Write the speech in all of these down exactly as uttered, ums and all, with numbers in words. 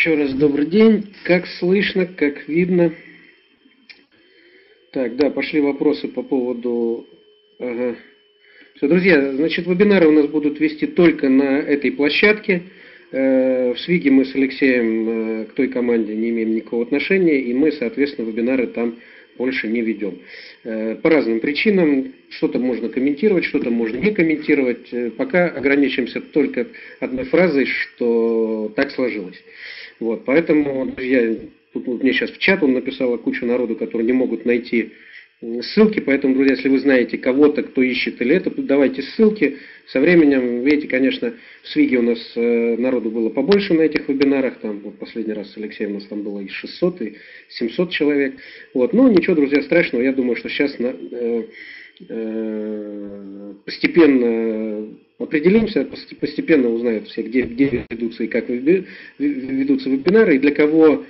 Еще раз добрый день. Как слышно, как видно? Так, да, пошли вопросы по поводу... Ага. Все, друзья, значит, вебинары у нас будут вести только на этой площадке. В Свиге мы с Алексеем к той команде не имеем никакого отношения, и мы, соответственно, вебинары там больше не ведем. По разным причинам. Что-то можно комментировать, что-то можно не комментировать. Пока ограничимся только одной фразой, что так сложилось. Вот, поэтому, друзья, тут вот мне сейчас в чат он написала кучу народу, которые не могут найти ссылки, поэтому, друзья, если вы знаете кого-то, кто ищет или это, давайте ссылки. Со временем, видите, конечно, в Свиге у нас народу было побольше на этих вебинарах, там вот последний раз с Алексеем у нас там было и шестьсот, и семьсот человек. Вот, но ничего, друзья, страшного, я думаю, что сейчас на, э, э, постепенно определимся, постепенно узнают все, где, где ведутся и как ведутся вебинары, и для кого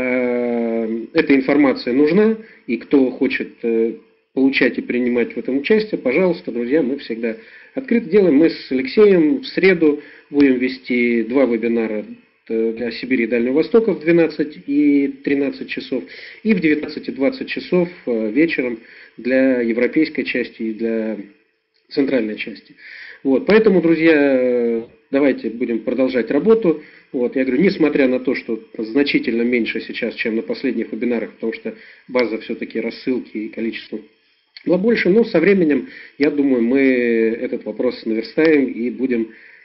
э, эта информация нужна, и кто хочет э, получать и принимать в этом участие, пожалуйста, друзья, мы всегда открыто делаем. Мы с Алексеем в среду будем вести два вебинара для Сибири и Дальнего Востока в двенадцать и тринадцать часов, и в девятнадцать и двадцать часов вечером для европейской части и для центральной части. Вот, поэтому, друзья, давайте будем продолжать работу. Вот, я говорю, несмотря на то, что значительно меньше сейчас, чем на последних вебинарах, потому что база все-таки рассылки и количество было больше, но со временем, я думаю, мы этот вопрос наверстаем и будем,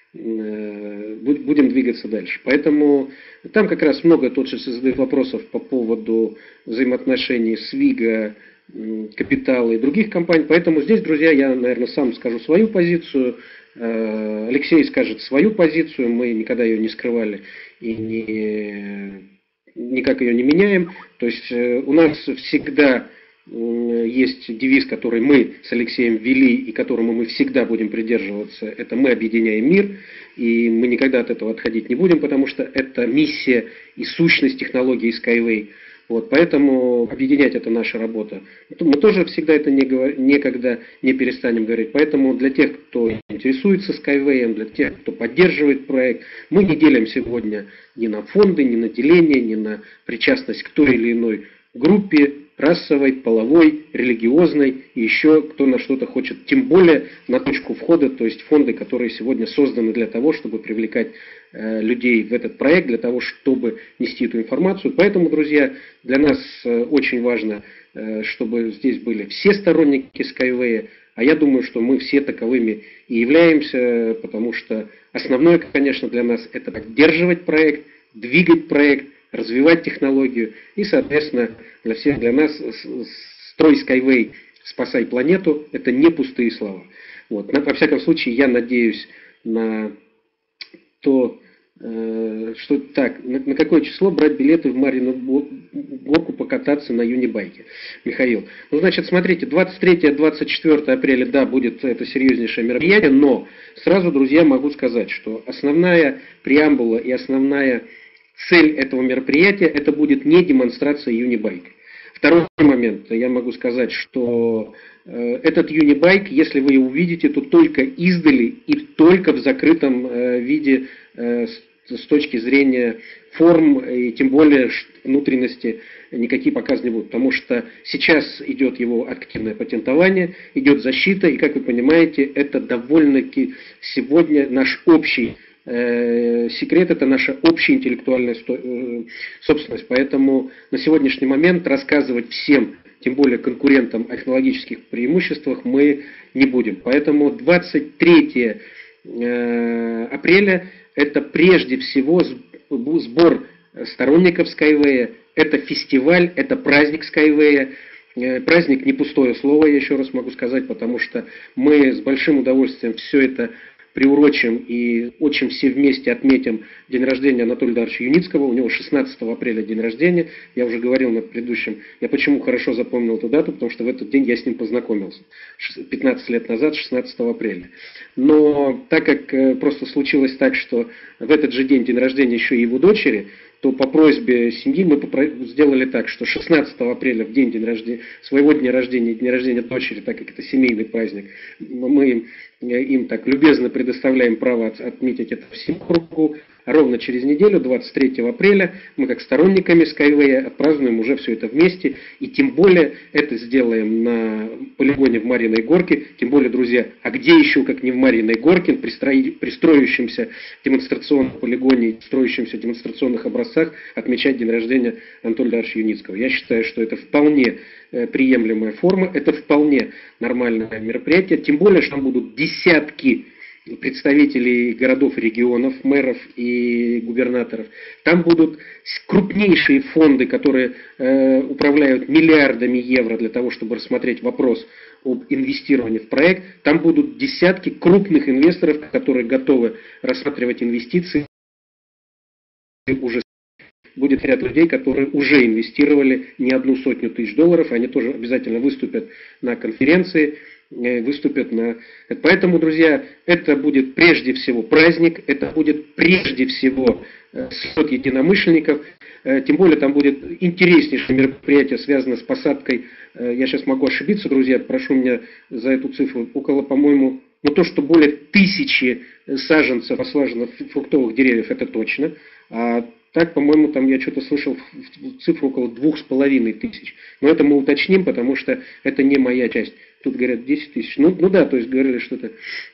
э, будем двигаться дальше. Поэтому там как раз много тот же задают вопросов по поводу взаимоотношений Свига, Капитала и других компаний. Поэтому здесь, друзья, я, наверное, сам скажу свою позицию. Алексей скажет свою позицию. Мы никогда ее не скрывали и не, никак ее не меняем. То есть у нас всегда есть девиз, который мы с Алексеем ввели и которому мы всегда будем придерживаться. Это мы объединяем мир. И мы никогда от этого отходить не будем, потому что это миссия и сущность технологии Skyway. Вот, поэтому объединять это наша работа. Мы тоже всегда это не говор... никогда не перестанем говорить. Поэтому для тех, кто интересуется Skyway, для тех, кто поддерживает проект, мы не делим сегодня ни на фонды, ни на деление, ни на причастность к той или иной группе, расовой, половой, религиозной, и еще кто на что-то хочет, тем более на точку входа, то есть фонды, которые сегодня созданы для того, чтобы привлекать э, людей в этот проект, для того, чтобы нести эту информацию. Поэтому, друзья, для нас э, очень важно, э, чтобы здесь были все сторонники Skyway, а я думаю, что мы все таковыми и являемся, потому что основное, конечно, для нас это поддерживать проект, двигать проект, развивать технологию и, соответственно, для всех, для нас строй Skyway, спасай планету, это не пустые слова. Вот. Во всяком случае, я надеюсь на то, что так, на какое число брать билеты в Марьину горку покататься на юнибайке. Михаил. Ну, значит, смотрите, двадцать третье — двадцать четвёртое апреля, да, будет это серьезнейшее мероприятие, но сразу, друзья, могу сказать, что основная преамбула и основная цель этого мероприятия — это будет не демонстрация юнибайк. Второй момент, я могу сказать, что э, этот юнибайк, если вы его увидите, то только издали и только в закрытом э, виде э, с, с точки зрения форм и тем более внутренности никакие показы не будут, потому что сейчас идет его активное патентование, идет защита, и, как вы понимаете, это довольно-таки сегодня наш общий секрет, это наша общая интеллектуальная собственность. Поэтому на сегодняшний момент рассказывать всем, тем более конкурентам, о технологических преимуществах мы не будем. Поэтому двадцать третье апреля это прежде всего сбор сторонников Skyway, это фестиваль, это праздник Skyway. Праздник не пустое слово, я еще раз могу сказать, потому что мы с большим удовольствием все это приурочим и очень все вместе отметим день рождения Анатолия Эдуардовича Юницкого. У него шестнадцатого апреля день рождения. Я уже говорил на предыдущем. Я почему хорошо запомнил эту дату, потому что в этот день я с ним познакомился. пятнадцать лет назад, шестнадцатого апреля. Но так как просто случилось так, что в этот же день день рождения еще и его дочери, то по просьбе семьи мы сделали так, что шестнадцатого апреля, в день, день рождения, своего дня рождения, дня рождения дочери, так как это семейный праздник, мы им, им так любезно предоставляем право отметить это всему кругу, ровно через неделю, двадцать третьего апреля, мы как сторонниками Skyway отпразднуем уже все это вместе, и тем более это сделаем на полигоне в Марьиной Горке, тем более, друзья, а где еще, как не в Марьиной Горке, при, строи, при строящемся демонстрационном полигоне, строящемся демонстрационных образцах отмечать день рождения Анатолия Эдуардовича Юницкого. Я считаю, что это вполне приемлемая форма, это вполне нормальное мероприятие, тем более, что там будут десятки представителей городов и регионов, мэров и губернаторов. Там будут крупнейшие фонды, которые э, управляют миллиардами евро для того, чтобы рассмотреть вопрос об инвестировании в проект. Там будут десятки крупных инвесторов, которые готовы рассматривать инвестиции. Уже будет ряд людей, которые уже инвестировали не одну сотню тысяч долларов. Они тоже обязательно выступят на конференции, выступят на... Поэтому, друзья, это будет прежде всего праздник, это будет прежде всего слет единомышленников, тем более там будет интереснейшее мероприятие, связанное с посадкой, я сейчас могу ошибиться, друзья, прошу меня за эту цифру, около, по-моему, ну то, что более тысячи саженцев посаженных фруктовых деревьев, это точно, а так, по-моему, там я что-то слышал цифру около двух с половиной тысяч. Но это мы уточним, потому что это не моя часть. Тут говорят десять тысяч. Ну, ну да, то есть говорили что-то.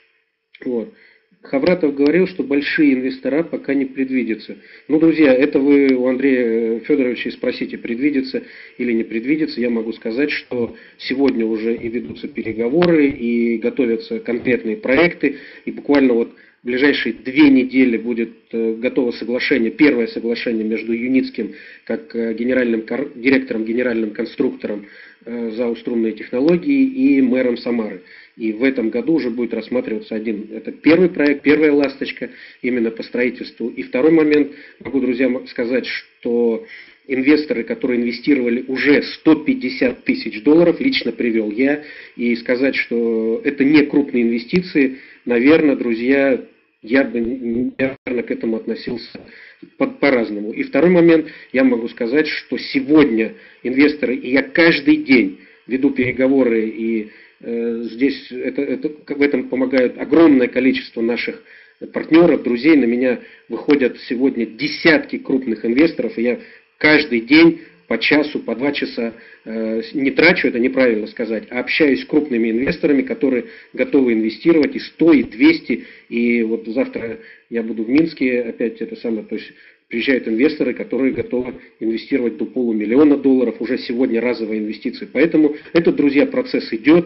Вот. Хавратов говорил, что большие инвестора пока не предвидятся. Ну, друзья, это вы у Андрея Федоровича спросите, предвидится или не предвидится. Я могу сказать, что сегодня уже и ведутся переговоры, и готовятся конкретные проекты. И буквально вот в ближайшие две недели будет готово соглашение, первое соглашение между Юницким, как генеральным директором, генеральным конструктором ЗАО «Струнные технологии» и мэром Самары. И в этом году уже будет рассматриваться один. Это первый проект, первая ласточка именно по строительству. И второй момент, могу, друзья, сказать, что инвесторы, которые инвестировали уже сто пятьдесят тысяч долларов, лично привел я, и сказать, что это не крупные инвестиции, наверное, друзья, я бы, наверное, к этому относился по-разному. И второй момент, я могу сказать, что сегодня инвесторы, и я каждый день веду переговоры, и э, здесь это, это, в этом помогают огромное количество наших партнеров, друзей, на меня выходят сегодня десятки крупных инвесторов, и я каждый день по часу, по два часа э, не трачу, это неправильно сказать, а общаюсь с крупными инвесторами, которые готовы инвестировать и сто, и двести, и вот завтра я буду в Минске, опять это самое, то есть приезжают инвесторы, которые готовы инвестировать до полумиллиона долларов, уже сегодня разовые инвестиции. Поэтому этот, друзья, процесс идет,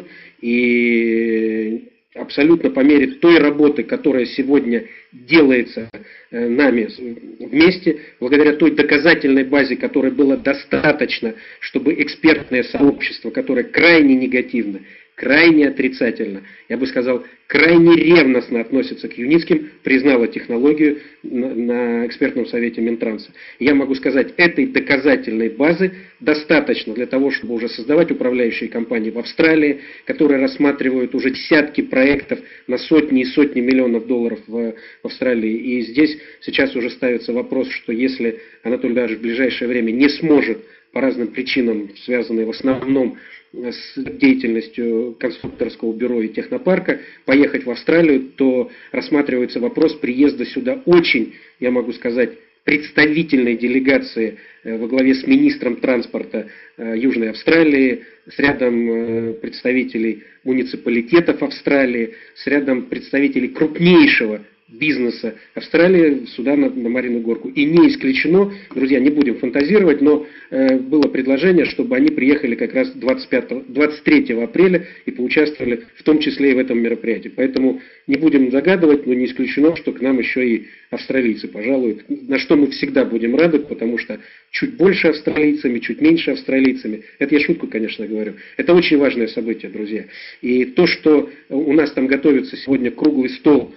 и абсолютно по мере той работы, которая сегодня делается нами вместе, благодаря той доказательной базе, которой было достаточно, чтобы экспертное сообщество, которое крайне негативно, крайне отрицательно, я бы сказал, крайне ревностно относится к Юницким, признала технологию на, на экспертном совете Минтранса. Я могу сказать, этой доказательной базы достаточно для того, чтобы уже создавать управляющие компании в Австралии, которые рассматривают уже десятки проектов на сотни и сотни миллионов долларов в, в Австралии. И здесь сейчас уже ставится вопрос, что если Анатолий Эдуардович в ближайшее время не сможет по разным причинам, связанным в основном с деятельностью конструкторского бюро и технопарка, поехать в Австралию, то рассматривается вопрос приезда сюда очень, я могу сказать, представительной делегации во главе с министром транспорта Южной Австралии, с рядом представителей муниципалитетов Австралии, с рядом представителей крупнейшего бизнеса Австралии сюда на, на Марьину Горку. И не исключено, друзья, не будем фантазировать, но э, было предложение, чтобы они приехали как раз двадцать пятого, двадцать третьего апреля и поучаствовали в том числе и в этом мероприятии. Поэтому не будем загадывать, но не исключено, что к нам еще и австралийцы пожалуют, на что мы всегда будем рады, потому что чуть больше австралийцами, чуть меньше австралийцами, это я шутку, конечно, говорю, это очень важное событие, друзья. И то, что у нас там готовится сегодня круглый стол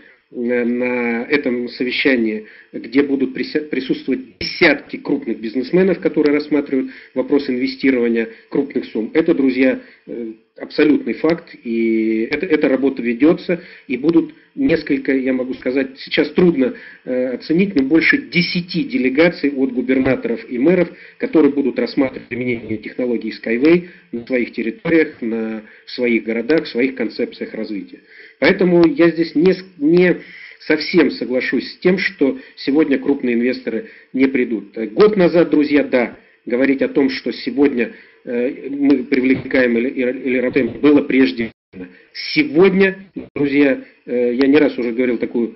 на этом совещании, где будут присутствовать десятки крупных бизнесменов, которые рассматривают вопрос инвестирования крупных сумм. Это, друзья, абсолютный факт, и это, эта работа ведется, и будут несколько, я могу сказать, сейчас трудно э, оценить, но больше десяти делегаций от губернаторов и мэров, которые будут рассматривать применение технологий Skyway на своих территориях, на своих городах, в своих концепциях развития. Поэтому я здесь не, не совсем соглашусь с тем, что сегодня крупные инвесторы не придут. Год назад, друзья, да, говорить о том, что сегодня мы привлекаем или, или работаем, было прежде. Сегодня, друзья, я не раз уже говорил такую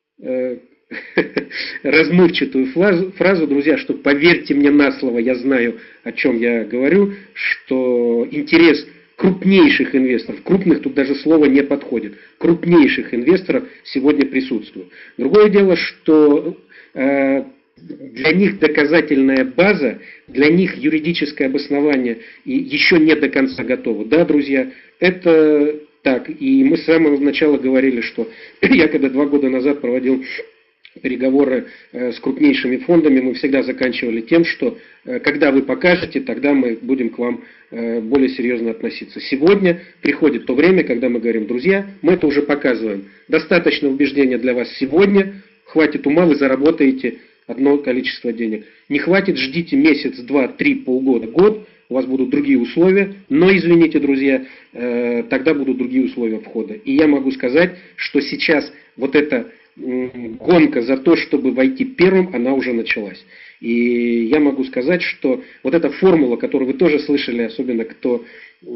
размывчатую фразу, фразу, друзья, что поверьте мне на слово, я знаю, о чем я говорю, что интерес крупнейших инвесторов, крупных тут даже слово не подходит, крупнейших инвесторов сегодня присутствует. Другое дело, что э, для них доказательная база, для них юридическое обоснование еще не до конца готово. Да, друзья, это так. И мы с самого начала говорили, что я когда два года назад проводил переговоры с крупнейшими фондами, мы всегда заканчивали тем, что когда вы покажете, тогда мы будем к вам более серьезно относиться. Сегодня приходит то время, когда мы говорим: друзья, мы это уже показываем. Достаточно убеждения для вас сегодня, хватит ума, вы заработаете одно количество денег. Не хватит, ждите месяц, два, три, полгода, год, у вас будут другие условия, но, извините, друзья, тогда будут другие условия входа. И я могу сказать, что сейчас вот эта гонка за то, чтобы войти первым, она уже началась. И я могу сказать, что вот эта формула, которую вы тоже слышали, особенно кто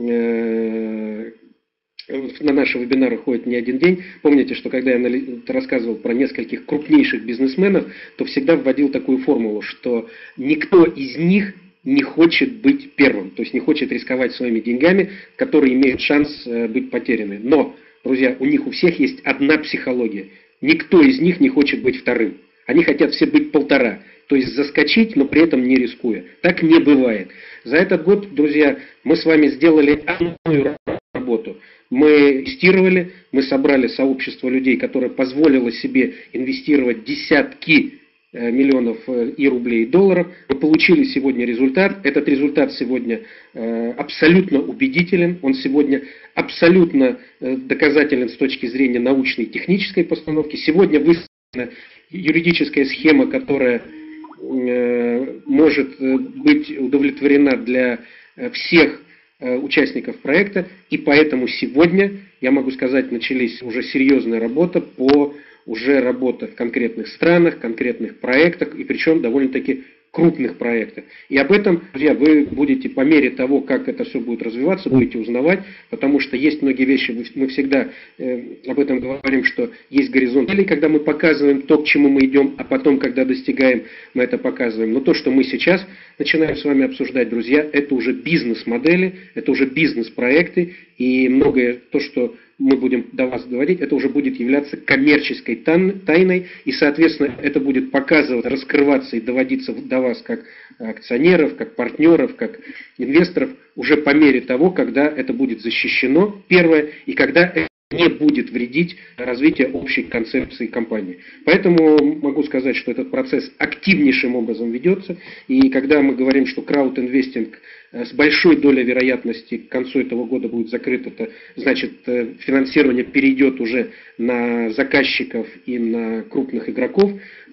э, на наши вебинары ходит не один день, помните, что когда я рассказывал про нескольких крупнейших бизнесменов, то всегда вводил такую формулу, что никто из них не хочет быть первым, то есть не хочет рисковать своими деньгами, которые имеют шанс быть потеряны. Но, друзья, у них у всех есть одна психология. Никто из них не хочет быть вторым. Они хотят все быть полтора. То есть заскочить, но при этом не рискуя. Так не бывает. За этот год, друзья, мы с вами сделали одну работу. Мы тестировали, мы собрали сообщество людей, которое позволило себе инвестировать десятки миллионов и рублей, и долларов. Мы получили сегодня результат. Этот результат сегодня абсолютно убедителен. Он сегодня абсолютно доказателен с точки зрения научной и технической постановки. Сегодня выстроена юридическая схема, которая может быть удовлетворена для всех участников проекта. И поэтому сегодня, я могу сказать, начались уже серьезная работа по уже работа в конкретных странах, конкретных проектах, и причем довольно-таки крупных проектах. И об этом, друзья, вы будете по мере того, как это все будет развиваться, будете узнавать, потому что есть многие вещи, мы всегда э, об этом говорим, что есть горизонт, или когда мы показываем то, к чему мы идем, а потом, когда достигаем, мы это показываем. Но то, что мы сейчас начинаем с вами обсуждать, друзья, это уже бизнес-модели, это уже бизнес-проекты, и многое то, что мы будем до вас доводить, это уже будет являться коммерческой тайной, и, соответственно, это будет показывать, раскрываться и доводиться до вас как акционеров, как партнеров, как инвесторов, уже по мере того, когда это будет защищено, первое, и когда это не будет вредить развитию общей концепции компании. Поэтому могу сказать, что этот процесс активнейшим образом ведется, и когда мы говорим, что краудинвестинг с большой долей вероятности к концу этого года будет закрыт, это значит, финансирование перейдет уже на заказчиков и на крупных игроков,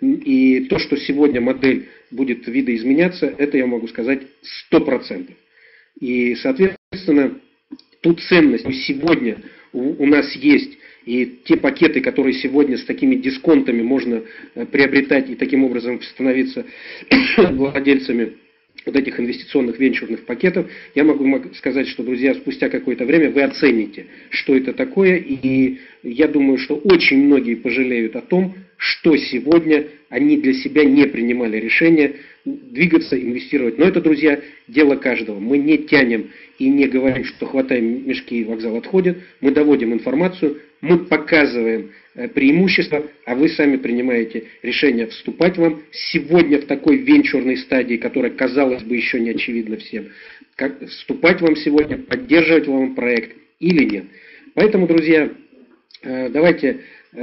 и то, что сегодня модель будет видоизменяться, это я могу сказать сто процентов. И, соответственно, ту ценность сегодня у нас есть, и те пакеты, которые сегодня с такими дисконтами можно приобретать и таким образом становиться владельцами вот этих инвестиционных венчурных пакетов, я могу сказать, что, друзья, спустя какое-то время вы оцените, что это такое, и я думаю, что очень многие пожалеют о том, что сегодня они для себя не принимали решение двигаться, инвестировать. Но это, друзья, дело каждого. Мы не тянем и не говорим, что хватаем мешки и вокзал отходит. Мы доводим информацию, мы показываем преимущества, а вы сами принимаете решение, вступать вам сегодня в такой венчурной стадии, которая, казалось бы, еще не очевидна всем. Как вступать вам сегодня, поддерживать вам проект или нет. Поэтому, друзья, давайте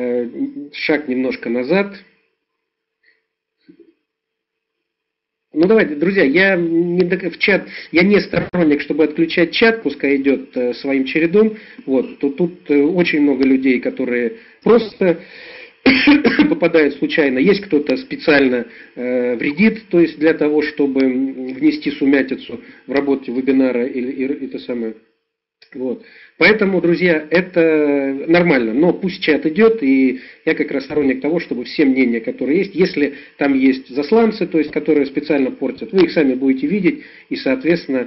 шаг немножко назад. Ну давайте, друзья, я не в чат, я не сторонник, чтобы отключать чат, пускай идет э, своим чередом. Вот, тут, тут э, очень много людей, которые просто попадают случайно. Есть кто-то специально э, вредит, то есть для того, чтобы внести сумятицу в работе вебинара или это самое. Вот. Поэтому, друзья, это нормально, но пусть чат идет, и я как раз сторонник того, чтобы все мнения, которые есть, если там есть засланцы, то есть которые специально портят, вы их сами будете видеть, и, соответственно,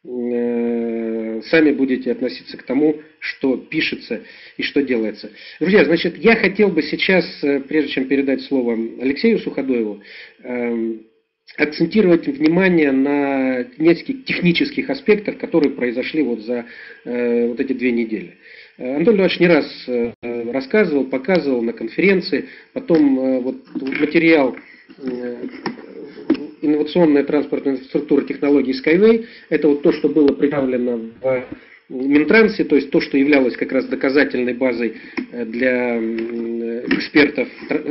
сами будете относиться к тому, что пишется и что делается. Друзья, значит, я хотел бы сейчас, прежде чем передать слово Алексею Суходоеву, акцентировать внимание на нескольких технических аспектах, которые произошли вот за э, вот эти две недели. Анатолий Львович не раз э, рассказывал, показывал на конференции, потом э, вот материал э, «Инновационная транспортная инфраструктура технологий Skyway», это вот то, что было представлено в Минтрансе, то есть то, что являлось как раз доказательной базой для экспертов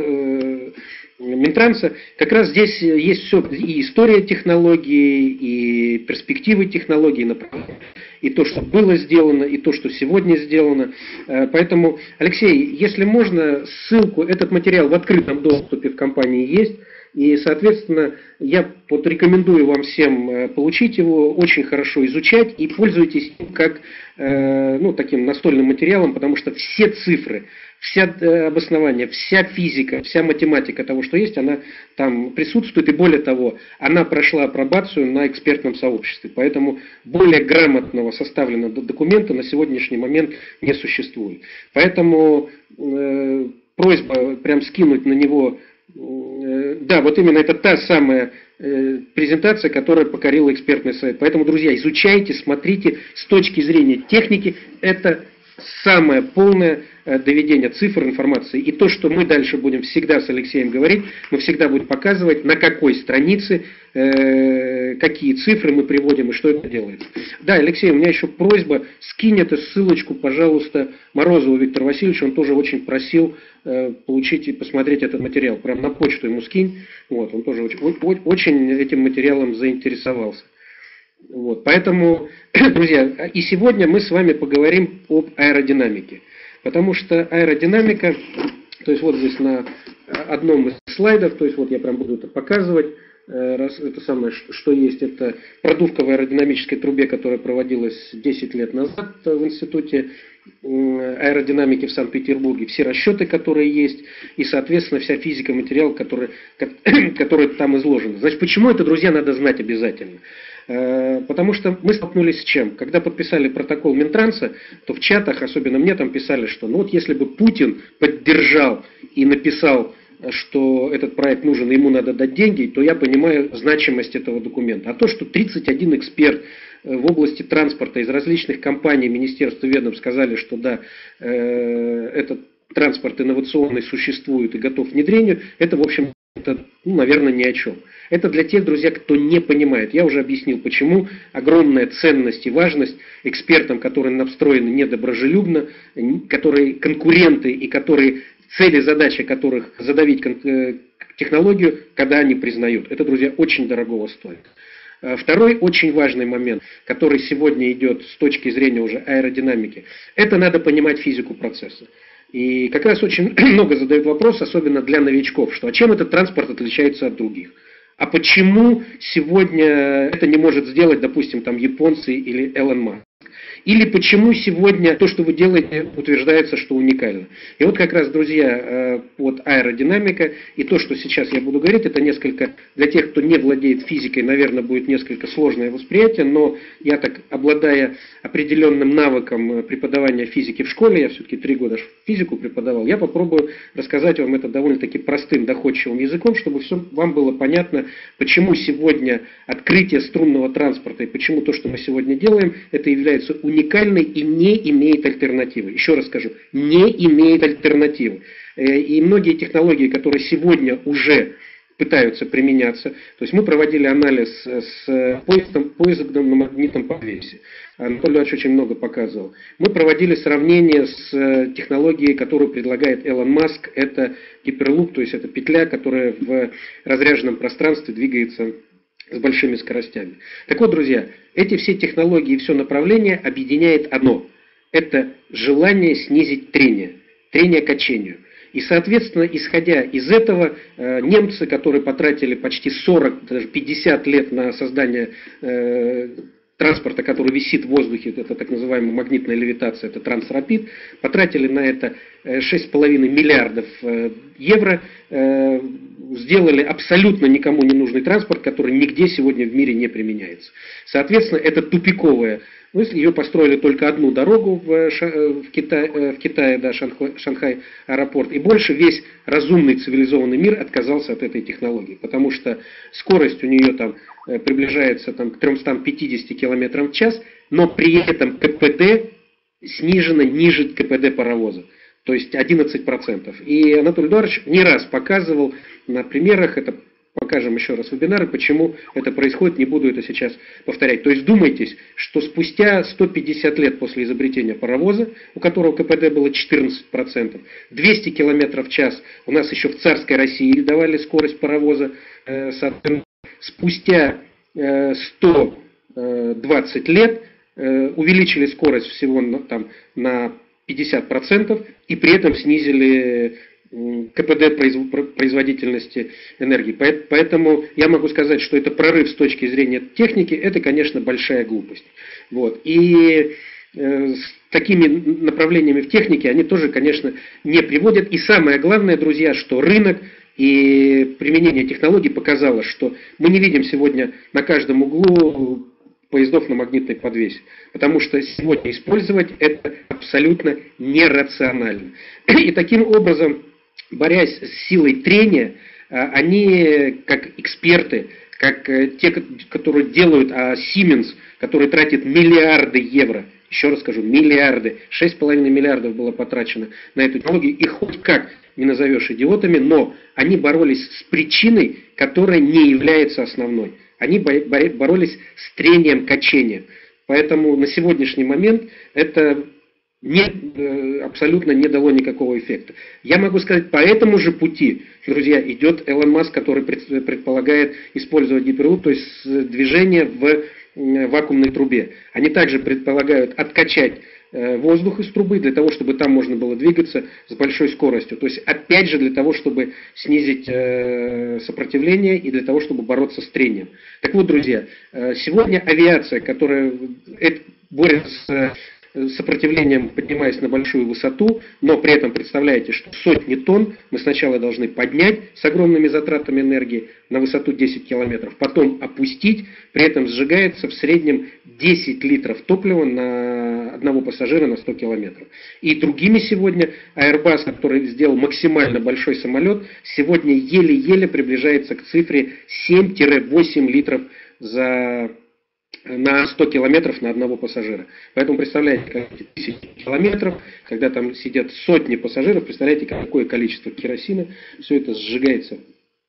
Минтранса. Как раз здесь есть все, и история технологии, и перспективы технологий, и то, что было сделано, и то, что сегодня сделано. Поэтому, Алексей, если можно, ссылку, этот материал в открытом доступе в компании есть. И, соответственно, я вот рекомендую вам всем получить его, очень хорошо изучать и пользуйтесь им как э, ну, таким настольным материалом, потому что все цифры, вся обоснование, вся физика, вся математика того, что есть, она там присутствует. И более того, она прошла апробацию на экспертном сообществе. Поэтому более грамотного составленного документа на сегодняшний момент не существует. Поэтому э, просьба прям скинуть на него. Да, вот именно это та самая э, презентация, которая покорила экспертный совет. Поэтому, друзья, изучайте, смотрите с точки зрения техники. Это самое полное э, доведение цифр, информации. И то, что мы дальше будем всегда с Алексеем говорить, мы всегда будем показывать, на какой странице, э, какие цифры мы приводим и что это делается. Да, Алексей, у меня еще просьба, скинь эту ссылочку, пожалуйста, Морозову Виктору Васильевичу, он тоже очень просил э, получить и посмотреть этот материал. Прям на почту ему скинь. Вот, он тоже очень, очень этим материалом заинтересовался. Вот, поэтому, друзья, и сегодня мы с вами поговорим об аэродинамике. Потому что аэродинамика, то есть вот здесь на одном из слайдов, то есть вот я прям буду это показывать, раз это самое, что есть, это продувка в аэродинамической трубе, которая проводилась десять лет назад в институте аэродинамики в Санкт-Петербурге, все расчеты, которые есть, и, соответственно, вся физика материала, который, который там изложен. Значит, почему это, друзья, надо знать обязательно? Потому что мы столкнулись с чем? Когда подписали протокол Минтранса, то в чатах, особенно мне там писали, что ну вот если бы Путин поддержал и написал, что этот проект нужен и ему надо дать деньги, то я понимаю значимость этого документа. А то, что тридцать один эксперт в области транспорта из различных компаний, министерств и ведомств сказали, что да, э, этот транспорт инновационный существует и готов к внедрению, это, в общем, это, ну, наверное, ни о чем. Это для тех, друзья, кто не понимает. Я уже объяснил, почему огромная ценность и важность экспертам, которые настроены недоброжелюбно, которые конкуренты и которые цели, задачи которых задавить технологию, когда они признают. Это, друзья, очень дорогого стоит. Второй очень важный момент, который сегодня идет с точки зрения уже аэродинамики, это надо понимать физику процесса. И как раз очень много задают вопрос, особенно для новичков, что а чем этот транспорт отличается от других? А почему сегодня это не может сделать, допустим, там японцы или Элон Маск? Или почему сегодня то, что вы делаете, утверждается, что уникально? И вот как раз, друзья, вот аэродинамика и то, что сейчас я буду говорить, это несколько, для тех, кто не владеет физикой, наверное, будет несколько сложное восприятие, но я так, обладая определенным навыком преподавания физики в школе, я все-таки три года физику преподавал, я попробую рассказать вам это довольно-таки простым, доходчивым языком, чтобы все вам было понятно, почему сегодня открытие струнного транспорта и почему то, что мы сегодня делаем, это является уникальной и не имеет альтернативы. Еще раз скажу, не имеет альтернативы. И многие технологии, которые сегодня уже пытаются применяться, то есть мы проводили анализ с поездом, поездом на магнитном подвесе. Анатолий Иванович очень много показывал. Мы проводили сравнение с технологией, которую предлагает Элон Маск. Это гиперлуп, то есть это петля, которая в разряженном пространстве двигается с большими скоростями. Так вот, друзья, эти все технологии и все направление объединяет одно. Это желание снизить трение, трение к качению. И, соответственно, исходя из этого, немцы, которые потратили почти сорок, даже пятьдесят лет на создание транспорта, который висит в воздухе, это так называемая магнитная левитация, это Трансрапид, потратили на это шесть с половиной миллиардов евро, сделали абсолютно никому не нужный транспорт, который нигде сегодня в мире не применяется. Соответственно, это тупиковая мысль. Ее построили только одну дорогу в, в Китае, в Китае да, Шанхай, Шанхай аэропорт, и больше весь разумный цивилизованный мир отказался от этой технологии, потому что скорость у нее там приближается там, к трёмстам пятидесяти километрам в час, но при этом КПД снижено ниже КПД паровоза, то есть одиннадцать процентов. И Анатолий Эдуардович не раз показывал на примерах, это покажем еще раз вебинары, почему это происходит, не буду это сейчас повторять. То есть думайтесь, что спустя сто пятьдесят лет после изобретения паровоза, у которого КПД было четырнадцать процентов, двести километров в час у нас еще в царской России давали скорость паровоза, соответственно, спустя сто двадцать лет увеличили скорость всего там, на пятьдесят процентов и при этом снизили КПД производительности энергии. Поэтому я могу сказать, что это прорыв с точки зрения техники, это, конечно, большая глупость. Вот. И с такими направлениями в технике они тоже, конечно, не приводят. И самое главное, друзья, что рынок и применение технологий показало, что мы не видим сегодня на каждом углу поездов на магнитной подвесе. Потому что сегодня использовать это абсолютно нерационально. И таким образом, борясь с силой трения, они, как эксперты, как те, которые делают, а Siemens, который тратит миллиарды евро, еще раз скажу, миллиарды, шесть с половиной миллиардов было потрачено на эту технологию, и хоть как не назовешь идиотами, но они боролись с причиной, которая не является основной. Они боролись с трением качения. Поэтому на сегодняшний момент это не, абсолютно не дало никакого эффекта. Я могу сказать, по этому же пути, друзья, идет Элон Маск, который предполагает использовать гиперлуп, то есть движение в вакуумной трубе. Они также предполагают откачать воздух из трубы для того, чтобы там можно было двигаться с большой скоростью. То есть, опять же, для того, чтобы снизить сопротивление и для того, чтобы бороться с трением. Так вот, друзья, сегодня авиация, которая борется с сопротивлением, поднимаясь на большую высоту, но при этом представляете, что сотни тонн мы сначала должны поднять с огромными затратами энергии на высоту десять километров, потом опустить, при этом сжигается в среднем десять литров топлива на одного пассажира на сто километров. И другими сегодня Airbus, который сделал максимально большой самолет, сегодня еле-еле приближается к цифре семь-восемь литров за на сто километров на одного пассажира. Поэтому представляете, как тысячи километров, когда там сидят сотни пассажиров, представляете, какое количество керосина, все это сжигается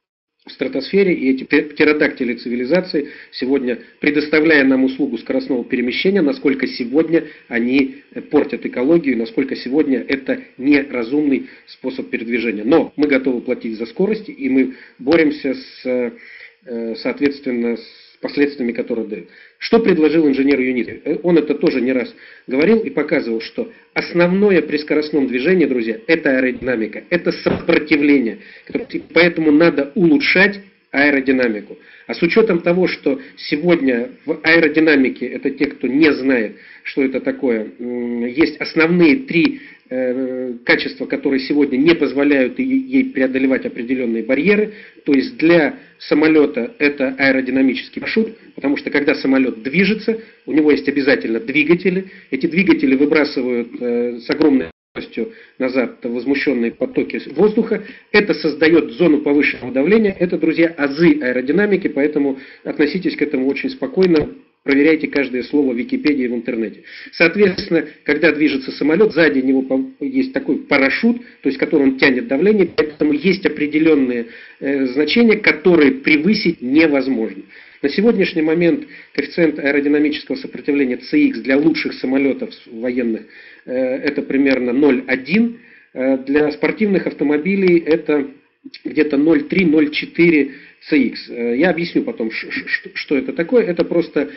в стратосфере, и эти птеродактили цивилизации сегодня, предоставляя нам услугу скоростного перемещения, насколько сегодня они портят экологию, насколько сегодня это неразумный способ передвижения. Но мы готовы платить за скорость, и мы боремся с, соответственно, с последствиями, которые дают. Что предложил инженер Юнит? Он это тоже не раз говорил и показывал, что основное при скоростном движении, друзья, это аэродинамика, это сопротивление. Поэтому надо улучшать аэродинамику. А с учетом того, что сегодня в аэродинамике, это те, кто не знает, что это такое, есть основные три качества, которые сегодня не позволяют ей преодолевать определенные барьеры. То есть для самолета это аэродинамический парашют, потому что когда самолет движется, у него есть обязательно двигатели. Эти двигатели выбрасывают с огромной скоростью назад возмущенные потоки воздуха. Это создает зону повышенного давления. Это, друзья, азы аэродинамики, поэтому относитесь к этому очень спокойно. Проверяйте каждое слово в Википедии и в интернете. Соответственно, когда движется самолет, сзади него есть такой парашют, то есть который он тянет давление, поэтому есть определенные э, значения, которые превысить невозможно. На сегодняшний момент коэффициент аэродинамического сопротивления си икс для лучших самолетов военных э, это примерно ноль целых одна десятая, э, для спортивных автомобилей это где-то ноль целых три - ноль целых четыре си икс. Я объясню потом, что это такое. Это просто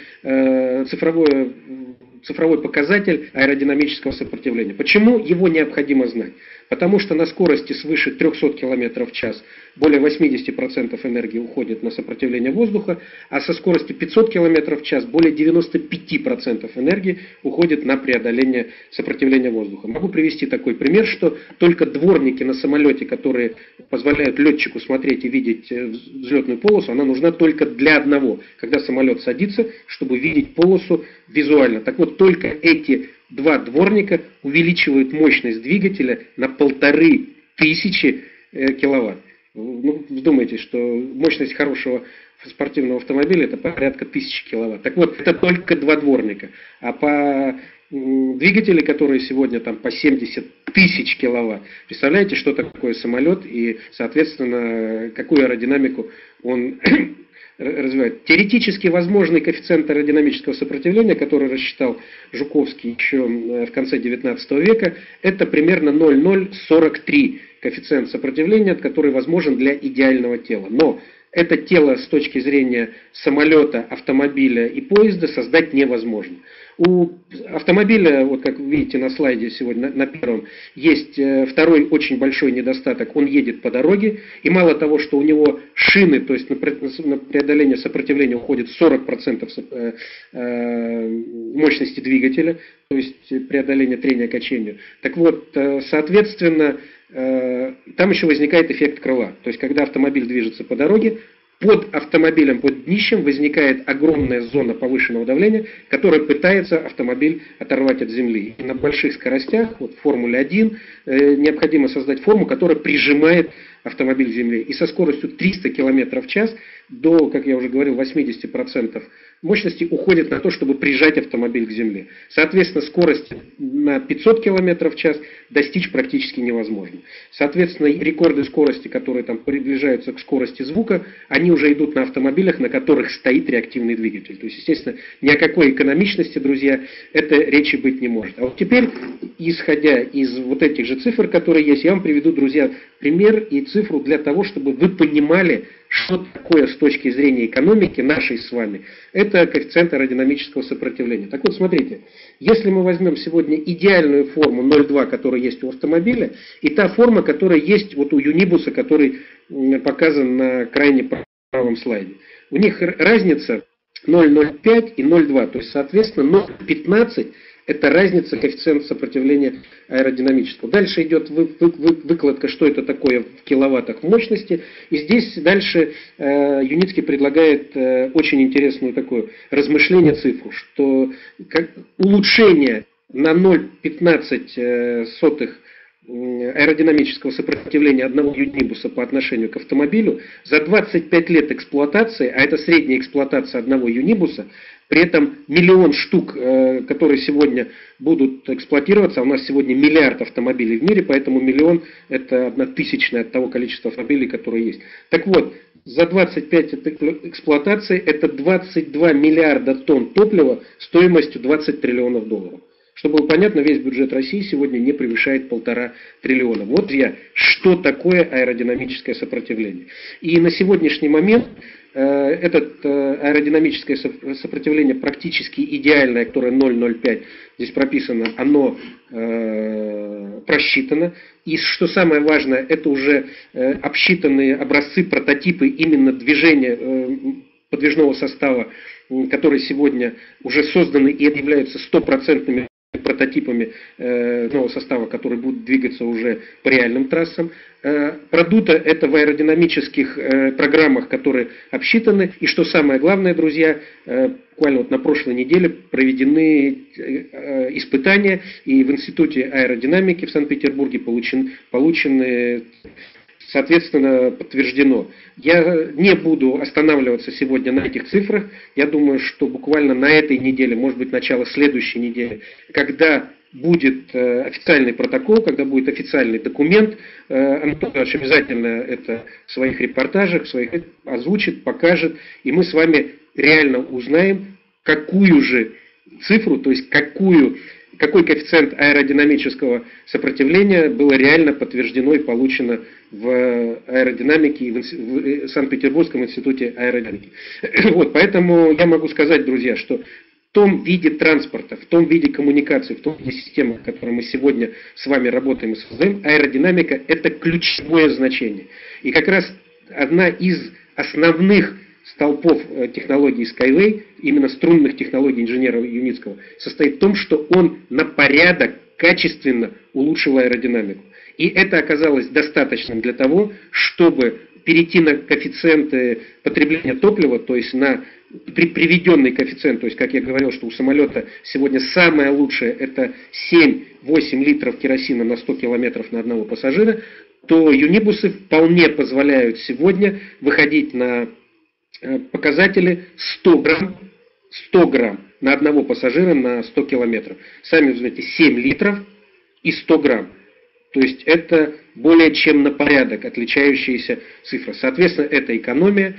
цифровой, цифровой показатель аэродинамического сопротивления. Почему его необходимо знать? Потому что на скорости свыше трёхсот километров в час более восемьдесят процентов энергии уходит на сопротивление воздуха, а со скоростью пятьсот километров в час более девяноста пяти процентов энергии уходит на преодоление сопротивления воздуха. Могу привести такой пример, что только дворники на самолете, которые позволяют летчику смотреть и видеть взлетную полосу, она нужна только для одного, когда самолет садится, чтобы видеть полосу визуально. Так вот, только эти два дворника увеличивают мощность двигателя на полторы тысячи киловатт. Ну, вдумайтесь, что мощность хорошего спортивного автомобиля это порядка тысячи киловатт. Так вот, это только два дворника. А по двигатели, которые сегодня там по семьдесят тысяч киловатт, представляете, что такое самолет и, соответственно, какую аэродинамику он развивает. Теоретически возможный коэффициент аэродинамического сопротивления, который рассчитал Жуковский еще в конце девятнадцатого века, это примерно ноль целых ноль сорок три коэффициент сопротивления, который возможен для идеального тела. Но это тело с точки зрения самолета, автомобиля и поезда создать невозможно. У автомобиля, вот как видите на слайде сегодня, на, на первом, есть второй очень большой недостаток. Он едет по дороге, и мало того, что у него шины, то есть на преодоление сопротивления уходит сорок процентов мощности двигателя, то есть преодоление трения качению. Так вот, соответственно, там еще возникает эффект крыла. То есть, когда автомобиль движется по дороге, под автомобилем, под днищем возникает огромная зона повышенного давления, которая пытается автомобиль оторвать от земли. И на больших скоростях, вот в Формуле один, э, необходимо создать форму, которая прижимает автомобиль к земле. И со скоростью триста километров в час до, как я уже говорил, восемьдесят процентов мощности уходит на то, чтобы прижать автомобиль к земле. Соответственно, скорость на пятьсот километров в час достичь практически невозможно. Соответственно, рекорды скорости, которые там приближаются к скорости звука, они уже идут на автомобилях, на которых стоит реактивный двигатель. То есть, естественно, ни о какой экономичности, друзья, это речи быть не может. А вот теперь, исходя из вот этих же цифр, которые есть, я вам приведу, друзья, пример и цифру для того, чтобы вы понимали, что такое с точки зрения экономики нашей с вами. Это коэффициент аэродинамического сопротивления. Так вот, смотрите, если мы возьмем сегодня идеальную форму ноль целых два, которая есть у автомобиля, и та форма, которая есть вот у Юнибуса, который показан на крайне правом слайде. У них разница ноль целых ноль пять и ноль целых два, то есть, соответственно, ноль целых пятнадцать это разница коэффициента сопротивления аэродинамического. Дальше идет вы, вы, вы, выкладка, что это такое в киловаттах мощности. И здесь дальше э, Юницкий предлагает э, очень интересную такое размышление цифру, что как, улучшение на ноль целых пятнадцать сотых аэродинамического сопротивления одного юнибуса по отношению к автомобилю за двадцать пять лет эксплуатации, а это средняя эксплуатация одного юнибуса, при этом миллион штук, которые сегодня будут эксплуатироваться, а у нас сегодня миллиард автомобилей в мире, поэтому миллион это одна тысячная от того количества автомобилей, которые есть. Так вот, за двадцать пять лет эксплуатации это двадцать два миллиарда тонн топлива стоимостью двадцать триллионов долларов. Чтобы было понятно, весь бюджет России сегодня не превышает полтора триллиона. Вот я, что такое аэродинамическое сопротивление. И на сегодняшний момент э, это э, аэродинамическое сопротивление практически идеальное, которое ноль целых ноль пять здесь прописано, оно э, просчитано. И что самое важное, это уже э, обсчитанные образцы, прототипы именно движения э, подвижного состава, которые сегодня уже созданы и являются стопроцентными прототипами э, нового состава, который будет двигаться уже по реальным трассам. Э, продуто это в аэродинамических э, программах, которые обсчитаны. И что самое главное, друзья, э, буквально вот на прошлой неделе проведены э, испытания, и в Институте аэродинамики в Санкт-Петербурге получен, получены, соответственно, подтверждено. Я не буду останавливаться сегодня на этих цифрах. Я думаю, что буквально на этой неделе, может быть, начало следующей недели, когда будет официальный протокол, когда будет официальный документ, Антон Иванович обязательно это в своих репортажах, в своих озвучит, покажет, и мы с вами реально узнаем, какую же цифру, то есть какую какой коэффициент аэродинамического сопротивления было реально подтверждено и получено в аэродинамике и в Санкт-Петербургском институте аэродинамики. Вот, поэтому я могу сказать, друзья, что в том виде транспорта, в том виде коммуникации, в том виде системы, в которой мы сегодня с вами работаем и создаем, аэродинамика – это ключевое значение. И как раз одна из основных столпов технологий Skyway, именно струнных технологий инженера Юницкого, состоит в том, что он на порядок качественно улучшил аэродинамику. И это оказалось достаточным для того, чтобы перейти на коэффициенты потребления топлива, то есть на при приведенный коэффициент, то есть, как я говорил, что у самолета сегодня самое лучшее это семь-восемь литров керосина на сто километров на одного пассажира, то юнибусы вполне позволяют сегодня выходить на показатели сто грамм, сто грамм на одного пассажира на сто километров. Сами знаете, семь литров и сто грамм. То есть это более чем на порядок отличающаяся цифра. Соответственно, это экономия,